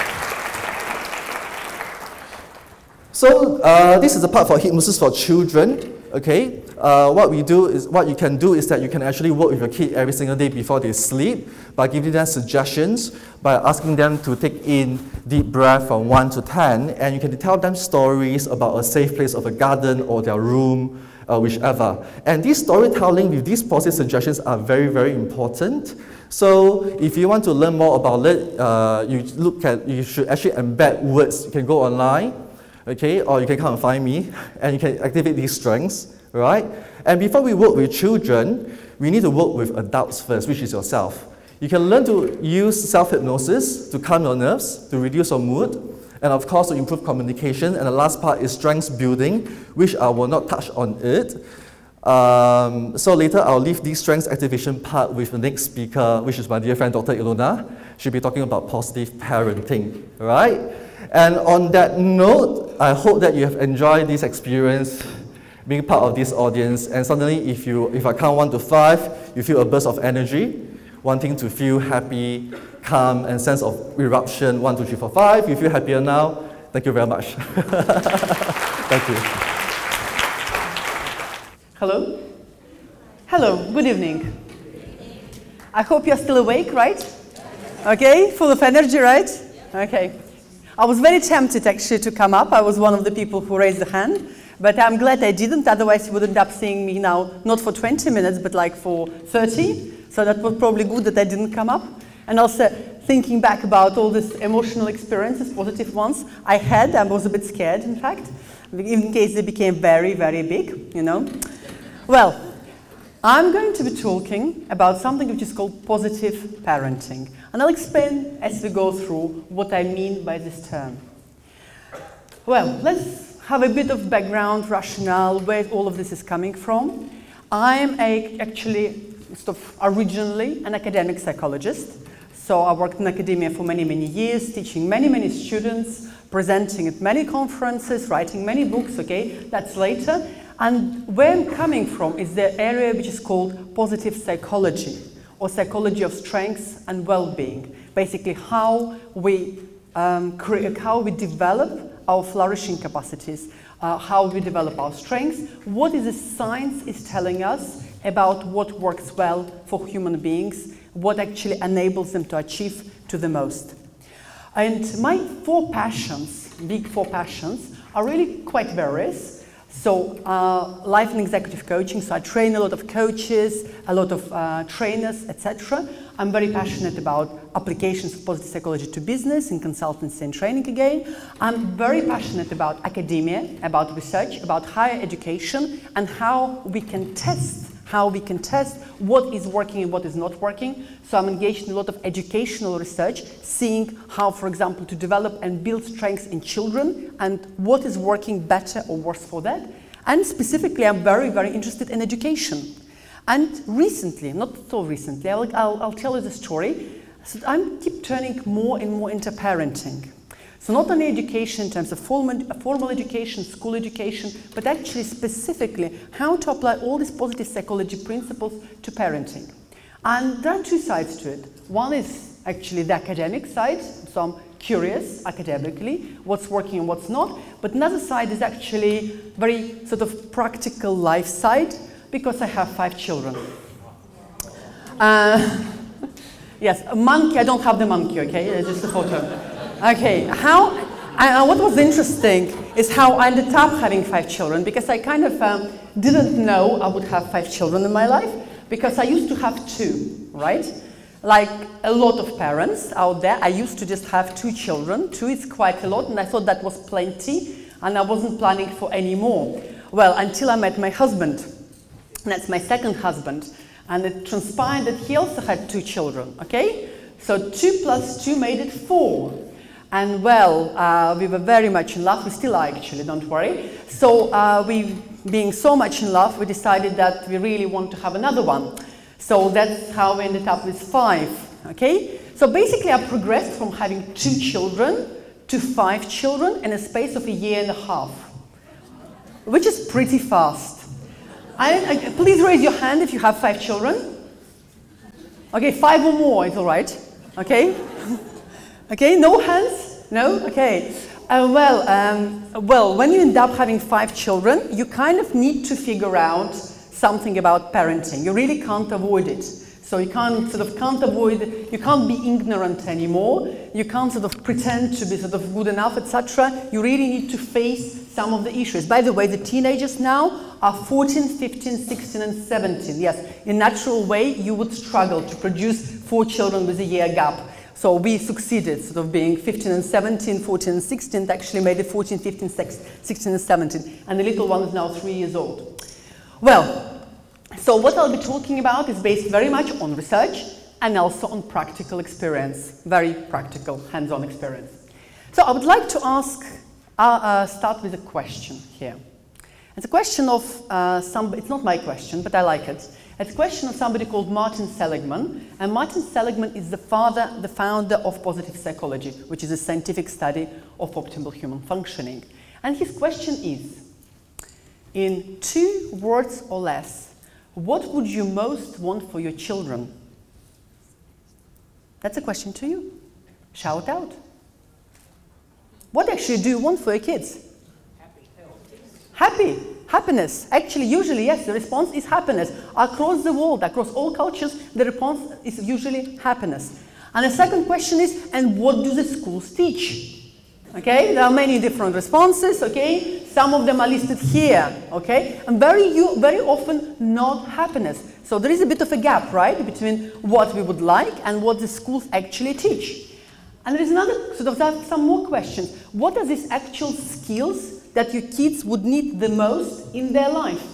So this is a part for hypnosis for children. Okay, what you can do is that you can actually work with your kid every single day before they sleep by giving them suggestions, by asking them to take in deep breath from 1 to 10, and you can tell them stories about a safe place of a garden or their room, whichever. And this storytelling with these positive suggestions are very important. So if you want to learn more about it, you should actually embed words. You can go online. Okay, or you can come and find me, and you can activate these strengths, right? And before we work with children, we need to work with adults first, which is yourself. You can learn to use self-hypnosis to calm your nerves, to reduce your mood, and of course to improve communication. And the last part is strengths building, which I will not touch on it. So later I'll leave the strengths activation part with the next speaker, which is my dear friend Dr. Ilona. She'll be talking about positive parenting, right? And on that note, I hope that you have enjoyed this experience, being part of this audience. And suddenly, if I count 1 to 5, you feel a burst of energy, wanting to feel happy, calm, and sense of eruption. 1, 2, 3, 4, 5. You feel happier now? Thank you very much. Thank you. Hello? Hello, good evening. I hope you're still awake, right? Okay, full of energy, right? Okay. I was very tempted actually to come up. I was one of the people who raised the hand, but I'm glad I didn't, otherwise you would end up seeing me now, not for 20 minutes, but like for 30. So that was probably good that I didn't come up. And also thinking back about all these emotional experiences, positive ones I had, I was a bit scared, in fact, in case they became very big, you know. Well, I'm going to be talking about something which is called positive parenting. And I'll explain as we go through what I mean by this term. Well, let's have a bit of background, rationale, where all of this is coming from. I'm actually originally an academic psychologist. So I worked in academia for many years, teaching many students, presenting at many conferences, writing many books, okay, that's later. And where I'm coming from is the area which is called positive psychology, or psychology of strengths and well-being. Basically, how we develop our flourishing capacities, how we develop our strengths, what is the science is telling us about what works well for human beings, what actually enables them to achieve to the most. And my 4 passions, big 4 passions, are really quite various. So life and executive coaching, so I train a lot of coaches, a lot of trainers, etc. I'm very passionate about applications of positive psychology to business and consultancy and training again. I'm very passionate about academia, about research, about higher education, and how we can test what is working and what is not working. So I'm engaged in a lot of educational research, seeing how, for example, to develop and build strengths in children and what is working better or worse for that. And specifically, I'm very interested in education. And recently, not so recently, I'll tell you the story. So I keep turning more and more into parenting. So not only education in terms of formal education, school education, but actually specifically how to apply all these positive psychology principles to parenting. And there are 2 sides to it. One is actually the academic side, so I'm curious academically what's working and what's not, but another side is actually very sort of practical life side, because I have 5 children. Yes, a monkey, I don't have the monkey, okay, it's just a photo. Okay, And what was interesting is how I ended up having 5 children, because I kind of didn't know I would have 5 children in my life, because I used to have 2, right? Like a lot of parents out there, I used to just have 2 children. 2 is quite a lot, and I thought that was plenty, and I wasn't planning for any more. Well, until I met my husband. That's my second husband. And it transpired that he also had 2 children, okay? So 2 plus 2 made it 4. And well, we were very much in love. We still are, actually, don't worry. So we, being so much in love, we decided that we really want to have another one. So that's how we ended up with 5, okay? So basically, I progressed from having 2 children to 5 children in a space of a year and a half, which is pretty fast. Please raise your hand if you have 5 children. Okay, 5 or more is all right. Okay? Okay, no hands? No? Okay. Well, when you end up having 5 children, you kind of need to figure out something about parenting. You really can't avoid it. So you can't avoid, you can't be ignorant anymore. You can't sort of pretend to be sort of good enough, etc. You really need to face some of the issues. By the way, the teenagers now are 14, 15, 16, and 17. Yes, in a natural way, you would struggle to produce 4 children with a year gap. So we succeeded, sort of being 15 and 17, 14 and 16, actually made it 14, 15, 16 and 17. And the little one is now 3 years old. Well, so what I'll be talking about is based very much on research and also on practical experience, very practical, hands-on experience. So I would like to ask, start with a question here. It's a question of it's not my question, but I like it. It's a question of somebody called Martin Seligman, and Martin Seligman is the founder of positive psychology, which is a scientific study of optimal human functioning. And his question is, in 2 words or less, what would you most want for your children? That's a question to you. Shout out. What actually do you want for your kids? Happy. Happiness. Actually, usually, yes, the response is happiness. Across the world, across all cultures, the response is usually happiness. And the second question is, and what do the schools teach? Okay, there are many different responses, okay? Some of them are listed here, okay? And very often, not happiness. So there is a bit of a gap, right, between what we would like and what the schools actually teach. And there is another, some more questions. What are these actual skills that your kids would need the most in their life?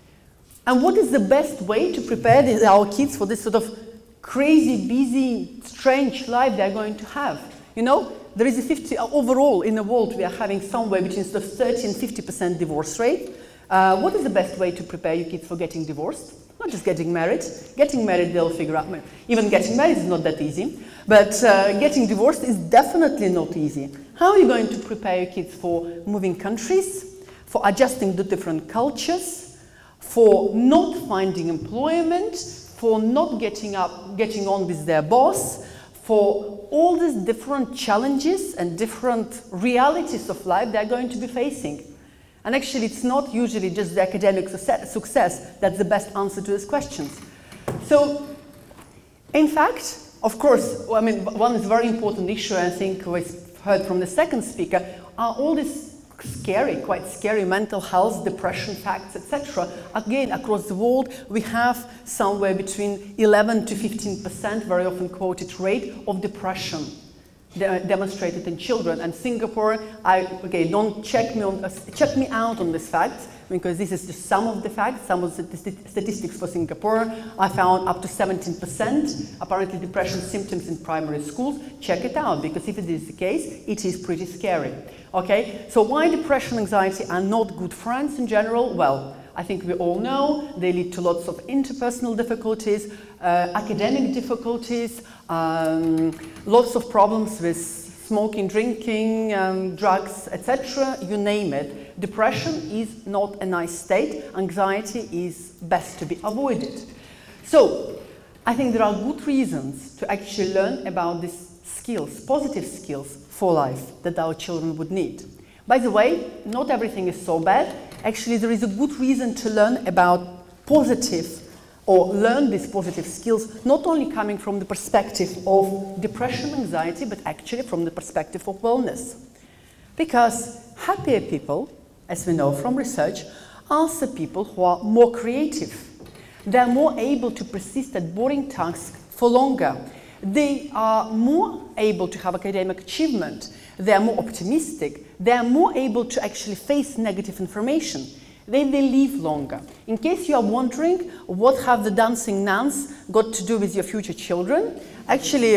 And what is the best way to prepare our kids for this sort of crazy, busy, strange life they're going to have? You know, there is a overall in the world we are having somewhere between sort of 30 and 50% divorce rate. What is the best way to prepare your kids for getting divorced? Not just getting married. Getting married, they'll figure out. Even getting married is not that easy. But getting divorced is definitely not easy. How are you going to prepare your kids for moving countries, for adjusting to different cultures, for not finding employment, for not getting on with their boss, for all these different challenges and different realities of life they're going to be facing? And actually, it's not usually just the academic success that's the best answer to these questions. So, in fact, of course, I mean, one is very important issue, I think we heard from the second speaker, are all these quite scary mental health, depression facts, etc. Again, across the world, we have somewhere between 11 to 15%, very often quoted rate of depression demonstrated in children. And Singapore, don't check me out on this fact, because this is just some of the facts, some of the statistics for Singapore. I found up to 17% apparently depression symptoms in primary schools. Check it out, because if it is the case, it is pretty scary. Okay, so why depression and anxiety are not good friends in general? Well, I think we all know they lead to lots of interpersonal difficulties, academic difficulties, lots of problems with smoking, drinking, drugs, etc., you name it. Depression is not a nice state. Anxiety is best to be avoided. So, I think there are good reasons to actually learn about these skills, positive skills for life that our children would need. By the way, not everything is so bad. Actually, there is a good reason to learn about positive or learn these positive skills, not only coming from the perspective of depression, anxiety, but actually from the perspective of wellness. Because happier people, as we know from research, are the people who are more creative. They are more able to persist at boring tasks for longer. They are more able to have academic achievement. They are more optimistic. They are more able to actually face negative information. They live longer. In case you are wondering what have the dancing nuns got to do with your future children, actually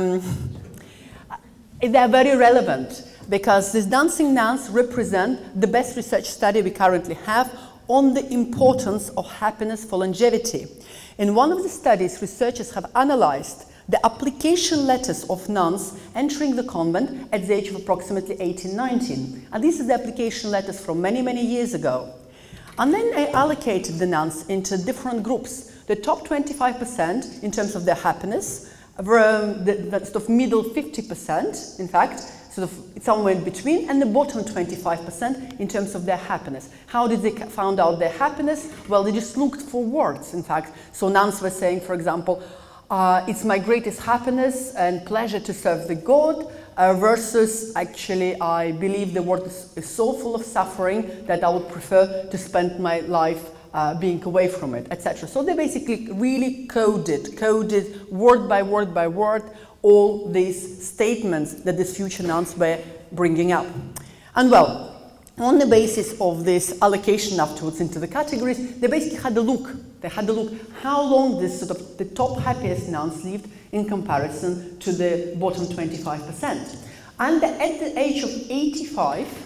they are very relevant, because these dancing nuns represent the best research study we currently have on the importance of happiness for longevity. In one of the studies, researchers have analyzed the application letters of nuns entering the convent at the age of approximately 18, 19. And these are the application letters from many, many years ago. And then they allocated the nuns into different groups. The top 25% in terms of their happiness, were the sort of middle 50%, in fact, sort of somewhere in between, and the bottom 25% in terms of their happiness. How did they find out their happiness? Well, they just looked for words, in fact. So nuns were saying, for example, it's my greatest happiness and pleasure to serve the God, versus actually I believe the world is so full of suffering that I would prefer to spend my life being away from it, etc. So they basically really coded word by word by word all these statements that these future nuns were bringing up. And well, on the basis of this allocation afterwards into the categories, they basically had a look. They had a look how long this sort of the top happiest nuns lived in comparison to the bottom 25%. And at the age of 85,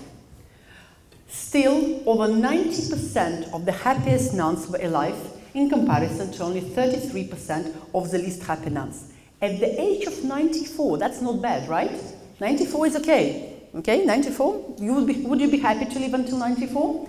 still over 90% of the happiest nuns were alive in comparison to only 33% of the least happy nuns. At the age of 94, that's not bad, right? 94 is okay. Okay, 94? Would you be happy to live until 94?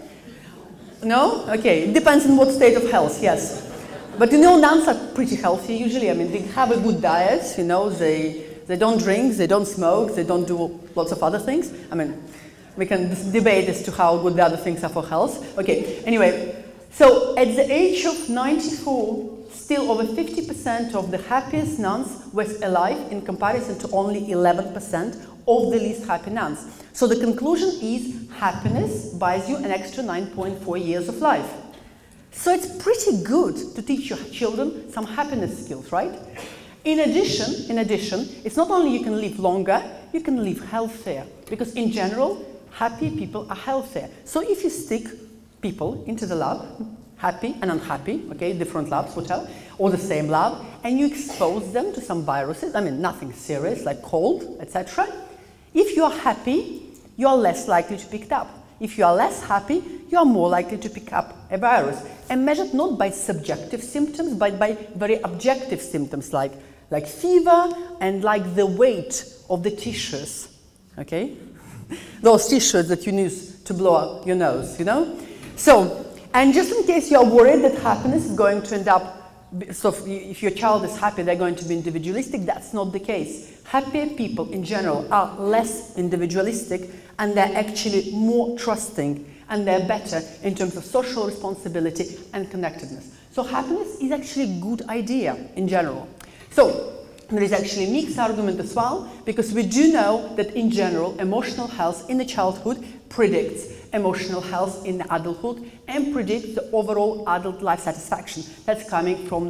No? Okay, it depends on what state of health, yes. But you know, nuns are pretty healthy usually. I mean, they have a good diet, you know, they don't drink, they don't smoke, they don't do lots of other things. I mean, we can debate as to how good the other things are for health. Okay, anyway, so at the age of 94, still over 50% of the happiest nuns were alive in comparison to only 11% of the least happy nuns. So the conclusion is happiness buys you an extra 9.4 years of life. So it's pretty good to teach your children some happiness skills, right? In addition, it's not only you can live longer, you can live healthier, because in general, happy people are healthier. So if you stick people into the lab, happy and unhappy, okay, different labs, whatever, or the same lab, and you expose them to some viruses, I mean, nothing serious, like cold, etc. If you are happy, you are less likely to pick it up. If you are less happy, you are more likely to pick up a virus, and measured not by subjective symptoms, but by very objective symptoms like fever and like the weight of the tissues, okay? Those tissues that you use to blow up your nose, you know? So, and just in case you are worried that happiness is going to end up, so if your child is happy, they're going to be individualistic, that's not the case. Happier people in general are less individualistic, and they're actually more trusting, and they're better in terms of social responsibility and connectedness. So happiness is actually a good idea in general. So there is actually a mixed argument as well, because we do know that in general, emotional health in the childhood predicts emotional health in the adulthood and predicts the overall adult life satisfaction. That's coming from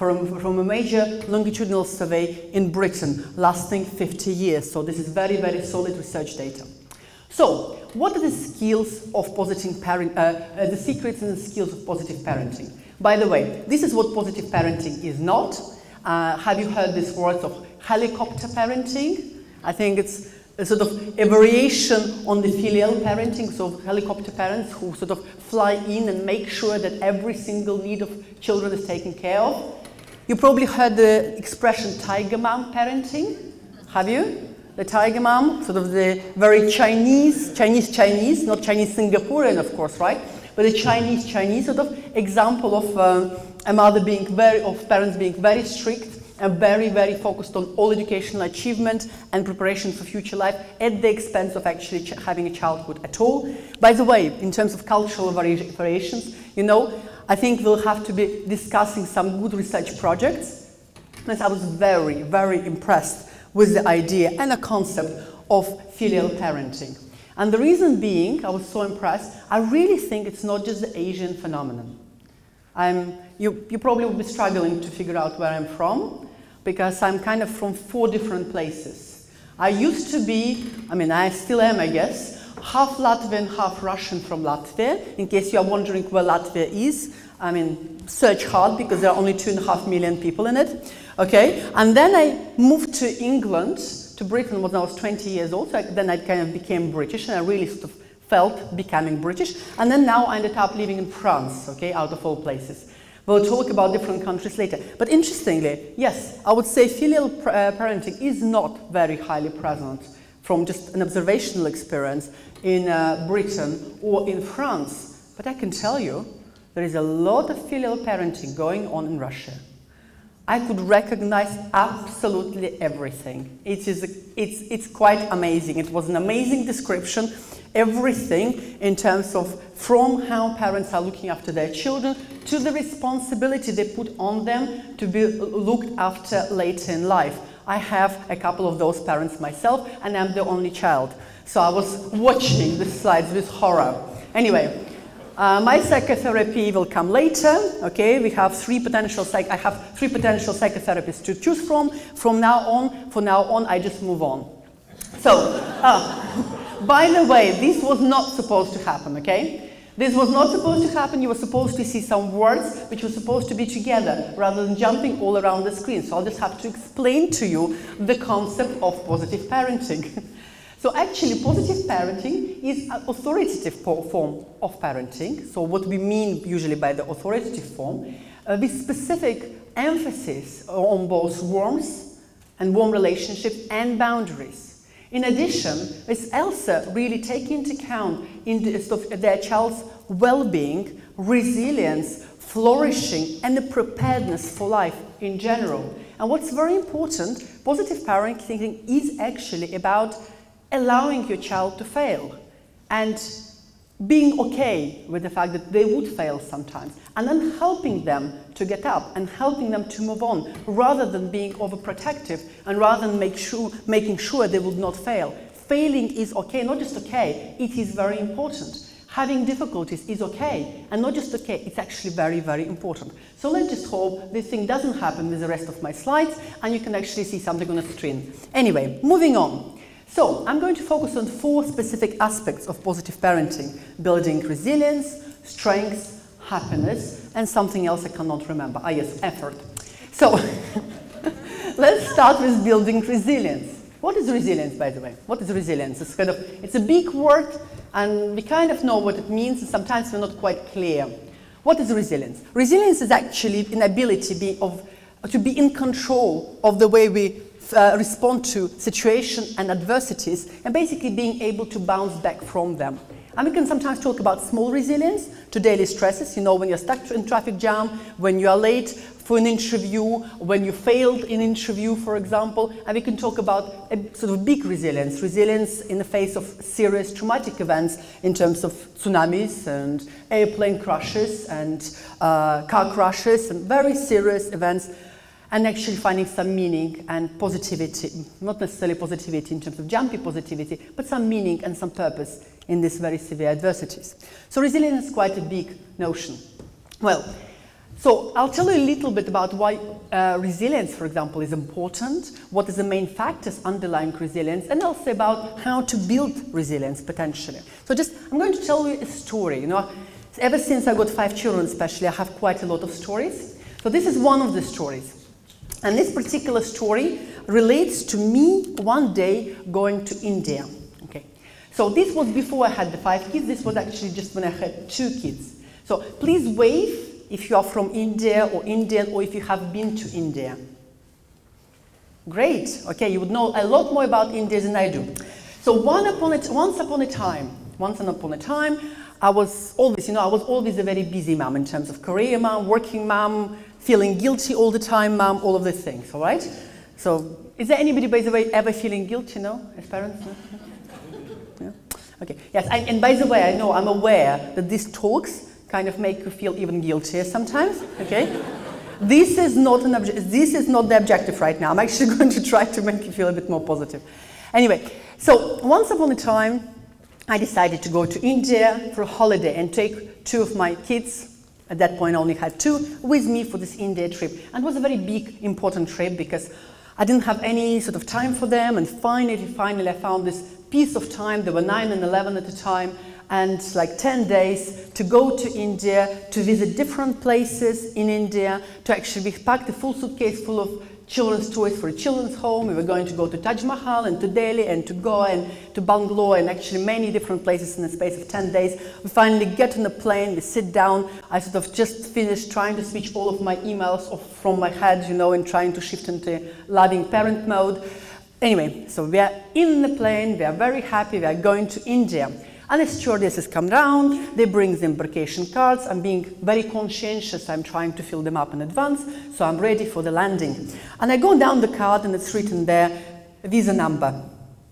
a major longitudinal survey in Britain lasting 50 years. So this is very, very solid research data. So what are the skills of positive parenting, the secrets and the skills of positive parenting? By the way, this is what positive parenting is not. Have you heard these words of helicopter parenting? I think it's a sort of a variation on the filial parenting, so helicopter parents who sort of fly in and make sure that every single need of children is taken care of. You probably heard the expression tiger mom parenting, have you? The tiger mom, sort of the very Chinese, not Chinese Singaporean, of course, right? But the Chinese sort of example of a mother being parents being very strict and very, very focused on all educational achievement and preparation for future life at the expense of actually having a childhood at all. By the way, in terms of cultural variations, you know, I think we'll have to be discussing some good research projects. And I was very, very impressed with the idea and the concept of filial parenting. And the reason being, I was so impressed, I really think it's not just the Asian phenomenon. You probably will be struggling to figure out where I'm from, because I'm kind of from 4 different places. I used to be, I still am, I guess, half Latvian, half Russian from Latvia. In case you are wondering where Latvia is, search hard because there are only 2.5 million people in it. Okay, and then I moved to England, to Britain when I was 20 years old. So then I kind of became British, and I really sort of felt becoming British. And then now I ended up living in France, okay, out of all places. We'll talk about different countries later. But interestingly, yes, I would say filial parenting is not very highly present from just an observational experience in Britain or in France. But I can tell you, there is a lot of filial parenting going on in Russia. I could recognize absolutely everything. It's quite amazing. It was an amazing description. Everything in terms of from how parents are looking after their children to the responsibility they put on them to be looked after later in life. I have a couple of those parents myself, and I'm the only child. So I was watching the slides with horror. Anyway, my psychotherapy will come later. Okay, I have 3 potential psychotherapists to choose from. From now on, I just move on. So, by the way, this was not supposed to happen, okay? This was not supposed to happen. You were supposed to see some words which were supposed to be together rather than jumping all around the screen. So I'll just have to explain to you the concept of positive parenting. So actually, positive parenting is an authoritative form of parenting. So what we mean usually by the authoritative form, with specific emphasis on both warmth and warm relationship and boundaries. In addition, it's also really taking into account their child's well-being, resilience, flourishing, and the preparedness for life in general. And what's very important, positive parenting is actually about allowing your child to fail and being okay with the fact that they would fail sometimes, and then helping them to get up and helping them to move on, rather than being overprotective and rather than making sure they would not fail. Failing is okay, not just okay, it is very important. Having difficulties is okay, and not just okay, it's actually very, very important. So let's just hope this thing doesn't happen with the rest of my slides, and you can actually see something on the screen. Anyway, moving on. So I'm going to focus on 4 specific aspects of positive parenting: building resilience, strength, happiness, and something else I cannot remember. Yes, effort. So let's start with building resilience. What is resilience, by the way? What is resilience? It's a big word, and we kind of know what it means, and sometimes we're not quite clear. What is resilience? Resilience is actually an ability to be in control of the way we respond to situations and adversities, and basically being able to bounce back from them. And we can sometimes talk about small resilience to daily stresses, when you're stuck in traffic jam, when you are late for an interview, when you failed in an interview, for example. And we can talk about a sort of big resilience in the face of serious traumatic events in terms of tsunamis and airplane crashes and car crashes and very serious events, and actually finding some meaning and positivity, not necessarily positivity in terms of jumpy positivity, but some meaning and some purpose in these very severe adversities. So resilience is quite a big notion. Well, so I'll tell you a little bit about why resilience, for example, is important, what is the main factors underlying resilience, and also about how to build resilience potentially. So I'm going to tell you a story. Ever since I got 5 children especially, I have quite a lot of stories. So this is one of the stories. And this particular story relates to me one day going to India. Okay. So this was before I had the 5 kids. This was actually just when I had 2 kids. So please wave if you are from India or Indian, or if you have been to India. Great. Okay, you would know a lot more about India than I do. So once upon a time, I was always a very busy mom in terms of career mom, working mom, feeling guilty all the time, mom, all of these things, all right? So is there anybody, by the way, ever feeling guilty, as parents? No? Yeah? Okay, yes, and by the way, I'm aware that these talks kind of make you feel even guiltier sometimes, okay? This is not the objective right now. I'm actually going to try to make you feel a bit more positive. Anyway, so once upon a time, I decided to go to India for a holiday and take 2 of my kids, at that point I only had 2, with me for this India trip. And it was a very big, important trip because I didn't have any sort of time for them, and finally I found this piece of time. They were 9 and 11 at the time, and like 10 days to go to India, to visit different places in India, to actually pack a full suitcase full of children's toys for a children's home. We were going to go to Taj Mahal and to Delhi and to Goa and to Bangalore and actually many different places in the space of 10 days. We finally get on the plane, we sit down. I sort of just finished trying to switch all of my emails off from my head, you know, and trying to shift into loving parent mode. Anyway, so we are in the plane, we are very happy, we are going to India. And the stewardesses come down, they bring the embarkation cards. I'm being very conscientious, I'm trying to fill them up in advance, so I'm ready for the landing. And I go down the card and it's written there, visa number.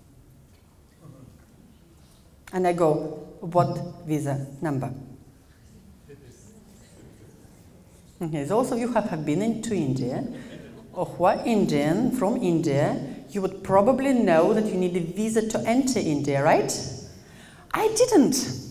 And I go, what visa number? Okay, those of you who have been into India, or who are Indian, from India, you would probably know that you need a visa to enter India, right? I didn't.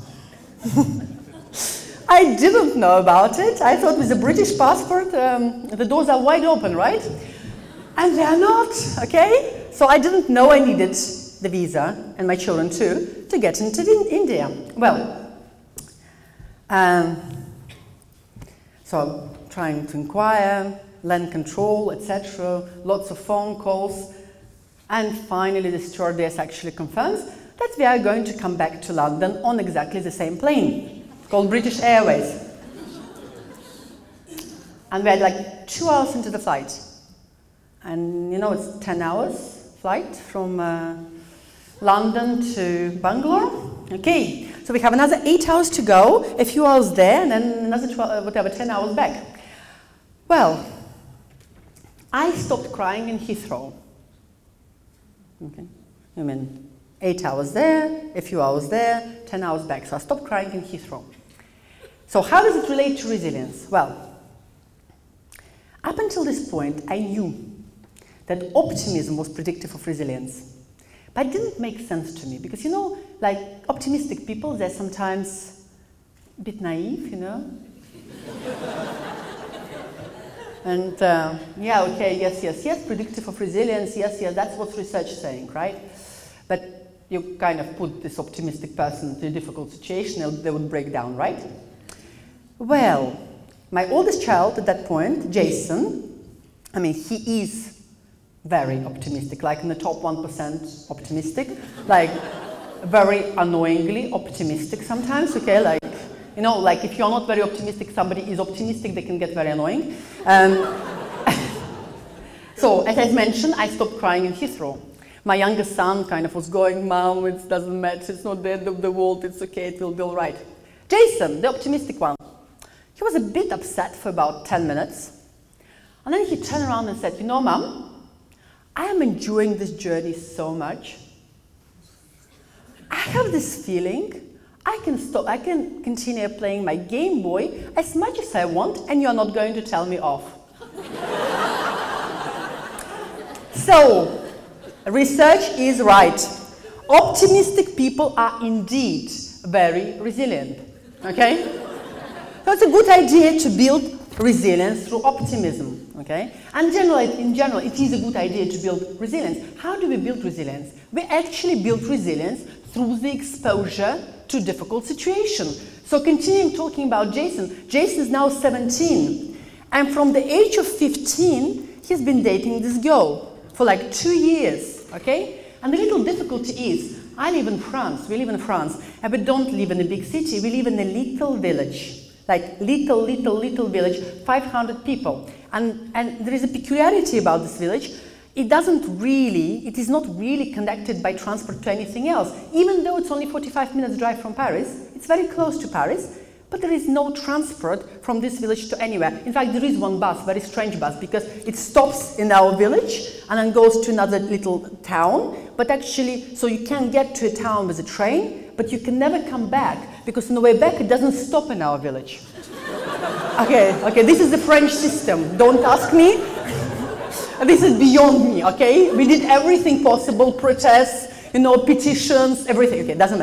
I didn't know about it. I thought with a British passport, the doors are wide open, right? And they are not, okay? So I didn't know I needed the visa, and my children too, to get into India. Well, so I'm trying to inquire, land control, etc., lots of phone calls, and finally the stewardess actually confirms that we are going to come back to London on exactly the same plane, called British Airways. And we had like 2 hours into the flight. And you know, it's 10 hours flight from London to Bangalore. Okay, so we have another 8 hours to go, a few hours there, and then another 10 hours back. Well, I stopped crying in Heathrow. Okay, I mean, 8 hours there, a few hours there, 10 hours back. So I stopped crying in Heathrow. So how does it relate to resilience? Well, up until this point, I knew that optimism was predictive of resilience. But it didn't make sense to me because, you know, like optimistic people, they're sometimes a bit naive, you know? And yeah, okay, yes, predictive of resilience, yes, that's what research is saying, right? But you kind of put this optimistic person into a difficult situation, they would break down, right? Well, my oldest child at that point, Jason, I mean, he is very optimistic, like in the top 1% optimistic, like very annoyingly optimistic sometimes, okay? Like, you know, like if you're not very optimistic, somebody is optimistic, they can get very annoying. So, as I mentioned, I stopped crying in Heathrow. My youngest son kind of was going, Mom, it doesn't matter, it's not the end of the world, it's okay, it will be all right. Jason, the optimistic one, he was a bit upset for about 10 minutes. And then he turned around and said, you know, Mom, I am enjoying this journey so much. I have this feeling I can continue playing my Game Boy as much as I want, and you're not going to tell me off. So, research is right. Optimistic people are indeed very resilient, okay? So it's a good idea to build resilience through optimism, okay? And in general, it is a good idea to build resilience. How do we build resilience? We actually build resilience through the exposure to difficult situations. So continuing talking about Jason, Jason is now 17. And from the age of 15, he's been dating this girl for like 2 years, okay? And the little difficulty is, I live in France, we live in France, and we don't live in a big city, we live in a little village. Like little village, 500 people. And there is a peculiarity about this village. It is not really connected by transport to anything else. Even though it's only 45 minutes drive from Paris, it's very close to Paris, but there is no transport from this village to anywhere. In fact, there is one bus, very strange bus, because it stops in our village and then goes to another little town. But actually, so you can get to a town with a train, but you can never come back, because on the way back, it doesn't stop in our village. Okay, this is the French system. Don't ask me. This is beyond me, okay? We did everything possible, protests, you know, petitions, everything. Okay, doesn't matter.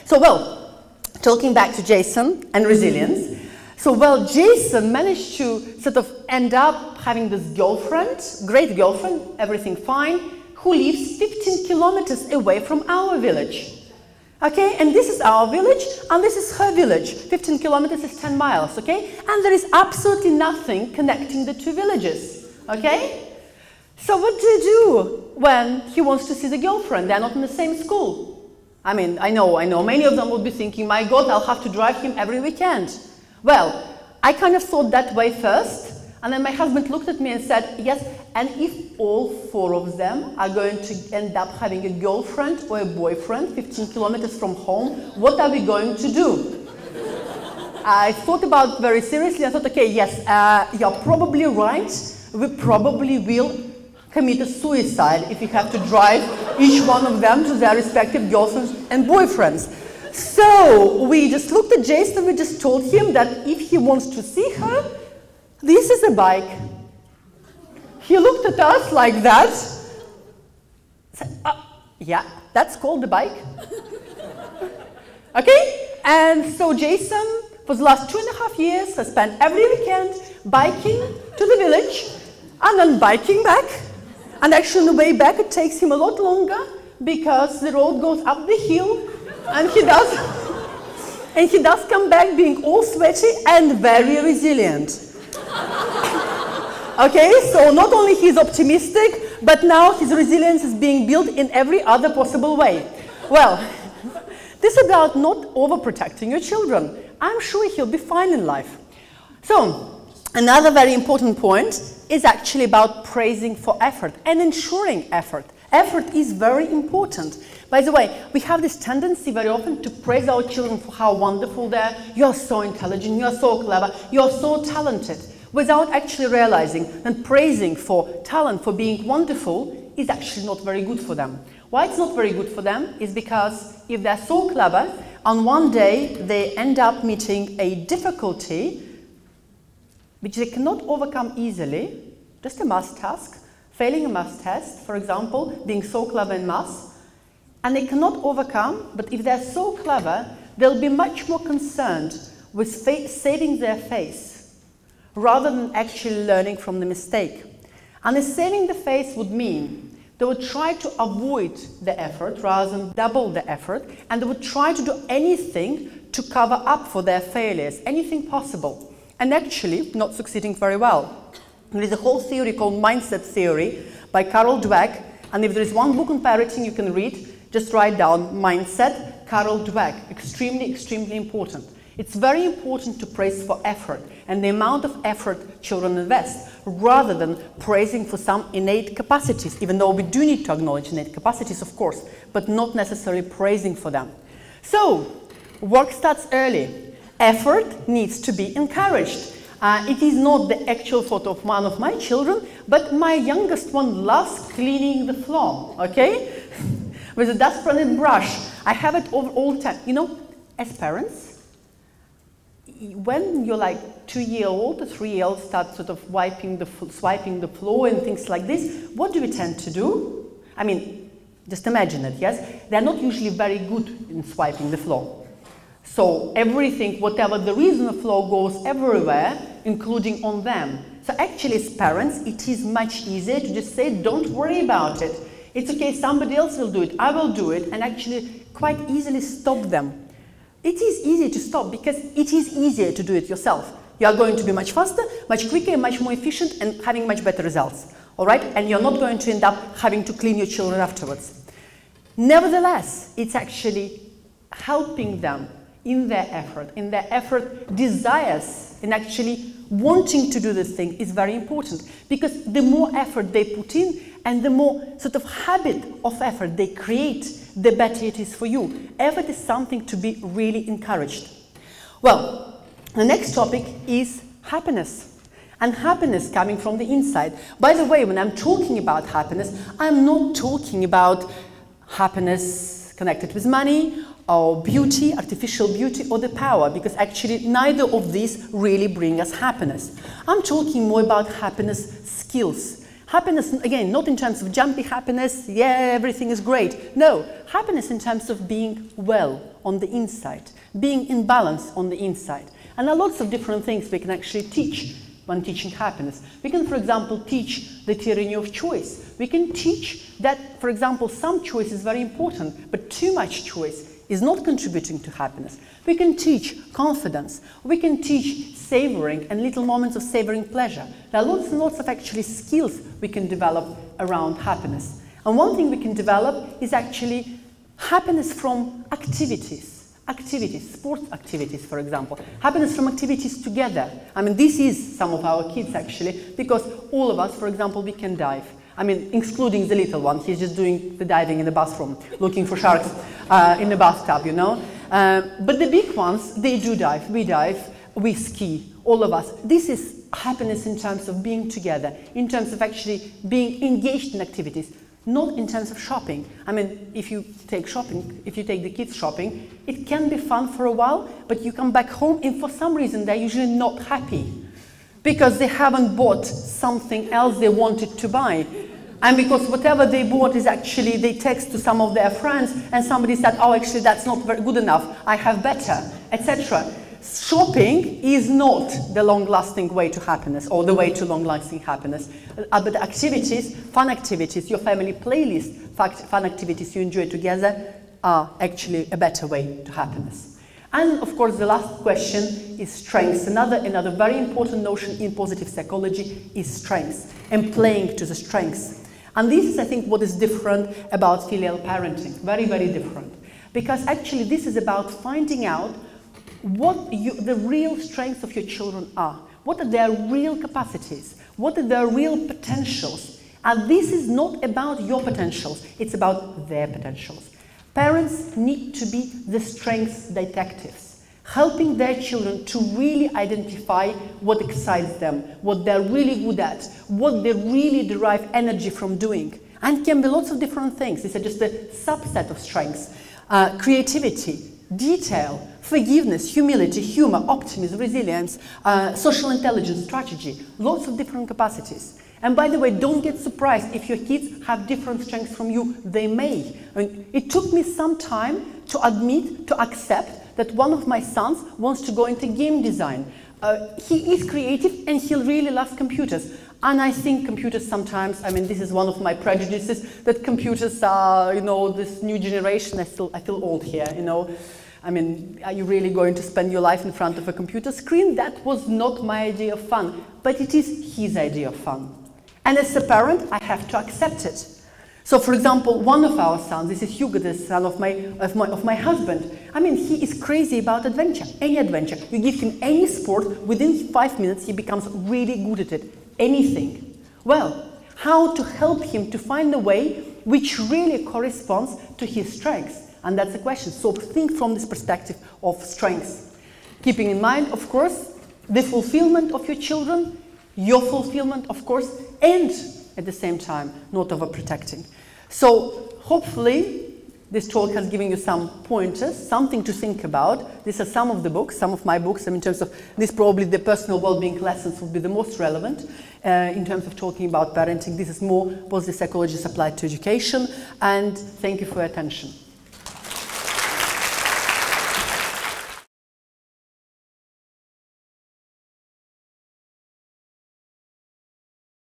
So, well, talking back to Jason and resilience. So, well, Jason managed to sort of end up having this girlfriend, great girlfriend, everything fine, who lives 15 kilometers away from our village. Okay, and this is our village, and this is her village. 15 kilometers is 10 miles, okay? And there is absolutely nothing connecting the two villages, okay? So what do you do when he wants to see the girlfriend? They're not in the same school. I mean, I know, many of them would be thinking, my God, I'll have to drive him every weekend. Well, I kind of thought that way first, and then my husband looked at me and said, yes, and if all 4 of them are going to end up having a girlfriend or a boyfriend 15 kilometers from home, what are we going to do? I thought about it very seriously. I thought, okay, yes, you're probably right. We probably will commit a suicide if we have to drive each one of them to their respective girlfriends and boyfriends. So we just looked at Jason, we just told him that if he wants to see her, this is a bike. He looked at us like that, said, yeah, that's called the bike. Okay? And so Jason, for the last 2.5 years, has spent every weekend biking to the village and then biking back. And actually on the way back it takes him a lot longer because the road goes up the hill and he does come back being all sweaty and very resilient. Okay, so not only he's optimistic, but now his resilience is being built in every other possible way. Well, this is about not overprotecting your children. I'm sure he'll be fine in life. So, another very important point is actually about praising for effort and ensuring effort. Effort is very important. By the way, we have this tendency very often to praise our children for how wonderful they are. You're so intelligent, you're so clever, you're so talented, without actually realizing that praising for talent, for being wonderful, is actually not very good for them. Why it's not very good for them is because if they're so clever, on one day they end up meeting a difficulty which they cannot overcome easily, just a math task, failing a math test, for example, being so clever in math, and they cannot overcome, but if they're so clever, they'll be much more concerned with saving their face rather than actually learning from the mistake. And the saving the face would mean they would try to avoid the effort rather than double the effort, and they would try to do anything to cover up for their failures, anything possible, and actually not succeeding very well. There is a whole theory called mindset theory by Carol Dweck, and if there is one book on parenting you can read, just write down Mindset, Carol Dweck. Extremely, extremely important. It's very important to praise for effort and the amount of effort children invest, rather than praising for some innate capacities, even though we do need to acknowledge innate capacities, of course, but not necessarily praising for them. So, work starts early. Effort needs to be encouraged. It is not the actual thought of one of my children, but my youngest one loves cleaning the floor, okay? With a dust-printed brush. I have it all the time. You know, as parents, when you're like 2-year-old or 3-year-old start sort of swiping the floor and things like this, what do we tend to do? I mean, just imagine it, yes? They're not usually very good in swiping the floor. So everything, whatever there is on the floor, goes everywhere, including on them. So actually, as parents, it is much easier to just say, don't worry about it. It's okay, somebody else will do it, I will do it, and actually quite easily stop them. It is easy to stop because it is easier to do it yourself. You are going to be much faster, much quicker, much more efficient, and having much better results. All right? And you're not going to end up having to clean your children afterwards. Nevertheless, it's actually helping them in their effort desires, in actually wanting to do this thing is very important, because the more effort they put in and the more sort of habit of effort they create, the better it is for you. Effort is something to be really encouraged. Well, the next topic is happiness. And happiness coming from the inside. By the way, when I'm talking about happiness, I'm not talking about happiness connected with money or beauty, artificial beauty, or the power, because actually neither of these really bring us happiness. I'm talking more about happiness skills. Happiness, again, not in terms of jumpy happiness, yeah, everything is great. No, happiness in terms of being well, on the inside, being in balance on the inside. And there are lots of different things we can actually teach when teaching happiness. We can, for example, teach the tyranny of choice. We can teach that, for example, some choice is very important, but too much choice is not contributing to happiness. We can teach confidence. We can teach savoring and little moments of savoring pleasure. There are lots and lots of actually skills we can develop around happiness. And one thing we can develop is actually happiness from activities. Sports activities, for example. Happiness from activities together. I mean, this is some of our kids actually, because all of us, for example, we can dive. I mean, excluding the little one, he's just doing the diving in the bathroom, looking for sharks in the bathtub, you know. But the big ones, they do dive, we ski, all of us. This is happiness in terms of being together, in terms of actually being engaged in activities. Not in terms of shopping. I mean, if you take the kids shopping, it can be fun for a while, but you come back home and for some reason they're usually not happy because they haven't bought something else they wanted to buy. And because whatever they bought is actually, they text to some of their friends and somebody said, oh, actually that's not very good enough, I have better, etc. Shopping is not the long-lasting way to happiness or the way to long-lasting happiness. But activities, fun activities, your family playlist, fun activities you enjoy together are actually a better way to happiness. And of course, the last question is strengths. Another very important notion in positive psychology is strengths and playing to the strengths. And this is, I think, what is different about filial parenting. Very, very different. Because actually this is about finding out what the real strengths of your children are. What are their real capacities? What are their real potentials? And this is not about your potentials, it's about their potentials. Parents need to be the strengths detectives, helping their children to really identify what excites them, what they're really good at, what they really derive energy from doing. And it can be lots of different things. These are just a subset of strengths. Creativity, detail, forgiveness, humility, humor, optimism, resilience, social intelligence, strategy, lots of different capacities. And by the way, don't get surprised if your kids have different strengths from you. They may. I mean, it took me some time to accept that one of my sons wants to go into game design. He is creative and he really loves computers. And I think computers sometimes, I mean, this is one of my prejudices, that computers are, you know, this new generation. I feel old here, you know. I mean, are you really going to spend your life in front of a computer screen? That was not my idea of fun, but it is his idea of fun. And as a parent, I have to accept it. So, for example, one of our sons, this is Hugo, the son of my husband. I mean, he is crazy about adventure, any adventure. You give him any sport, within 5 minutes he becomes really good at it, anything. Well, how to help him to find a way which really corresponds to his strengths? And that's the question. So think from this perspective of strengths. Keeping in mind, of course, the fulfillment of your children, your fulfillment, of course, and at the same time, not overprotecting. So hopefully, this talk has given you some pointers, something to think about. These are some of the books, some of my books. In terms of this, probably the personal well-being lessons will be the most relevant in terms of talking about parenting. This is more positive psychology applied to education. And thank you for your attention.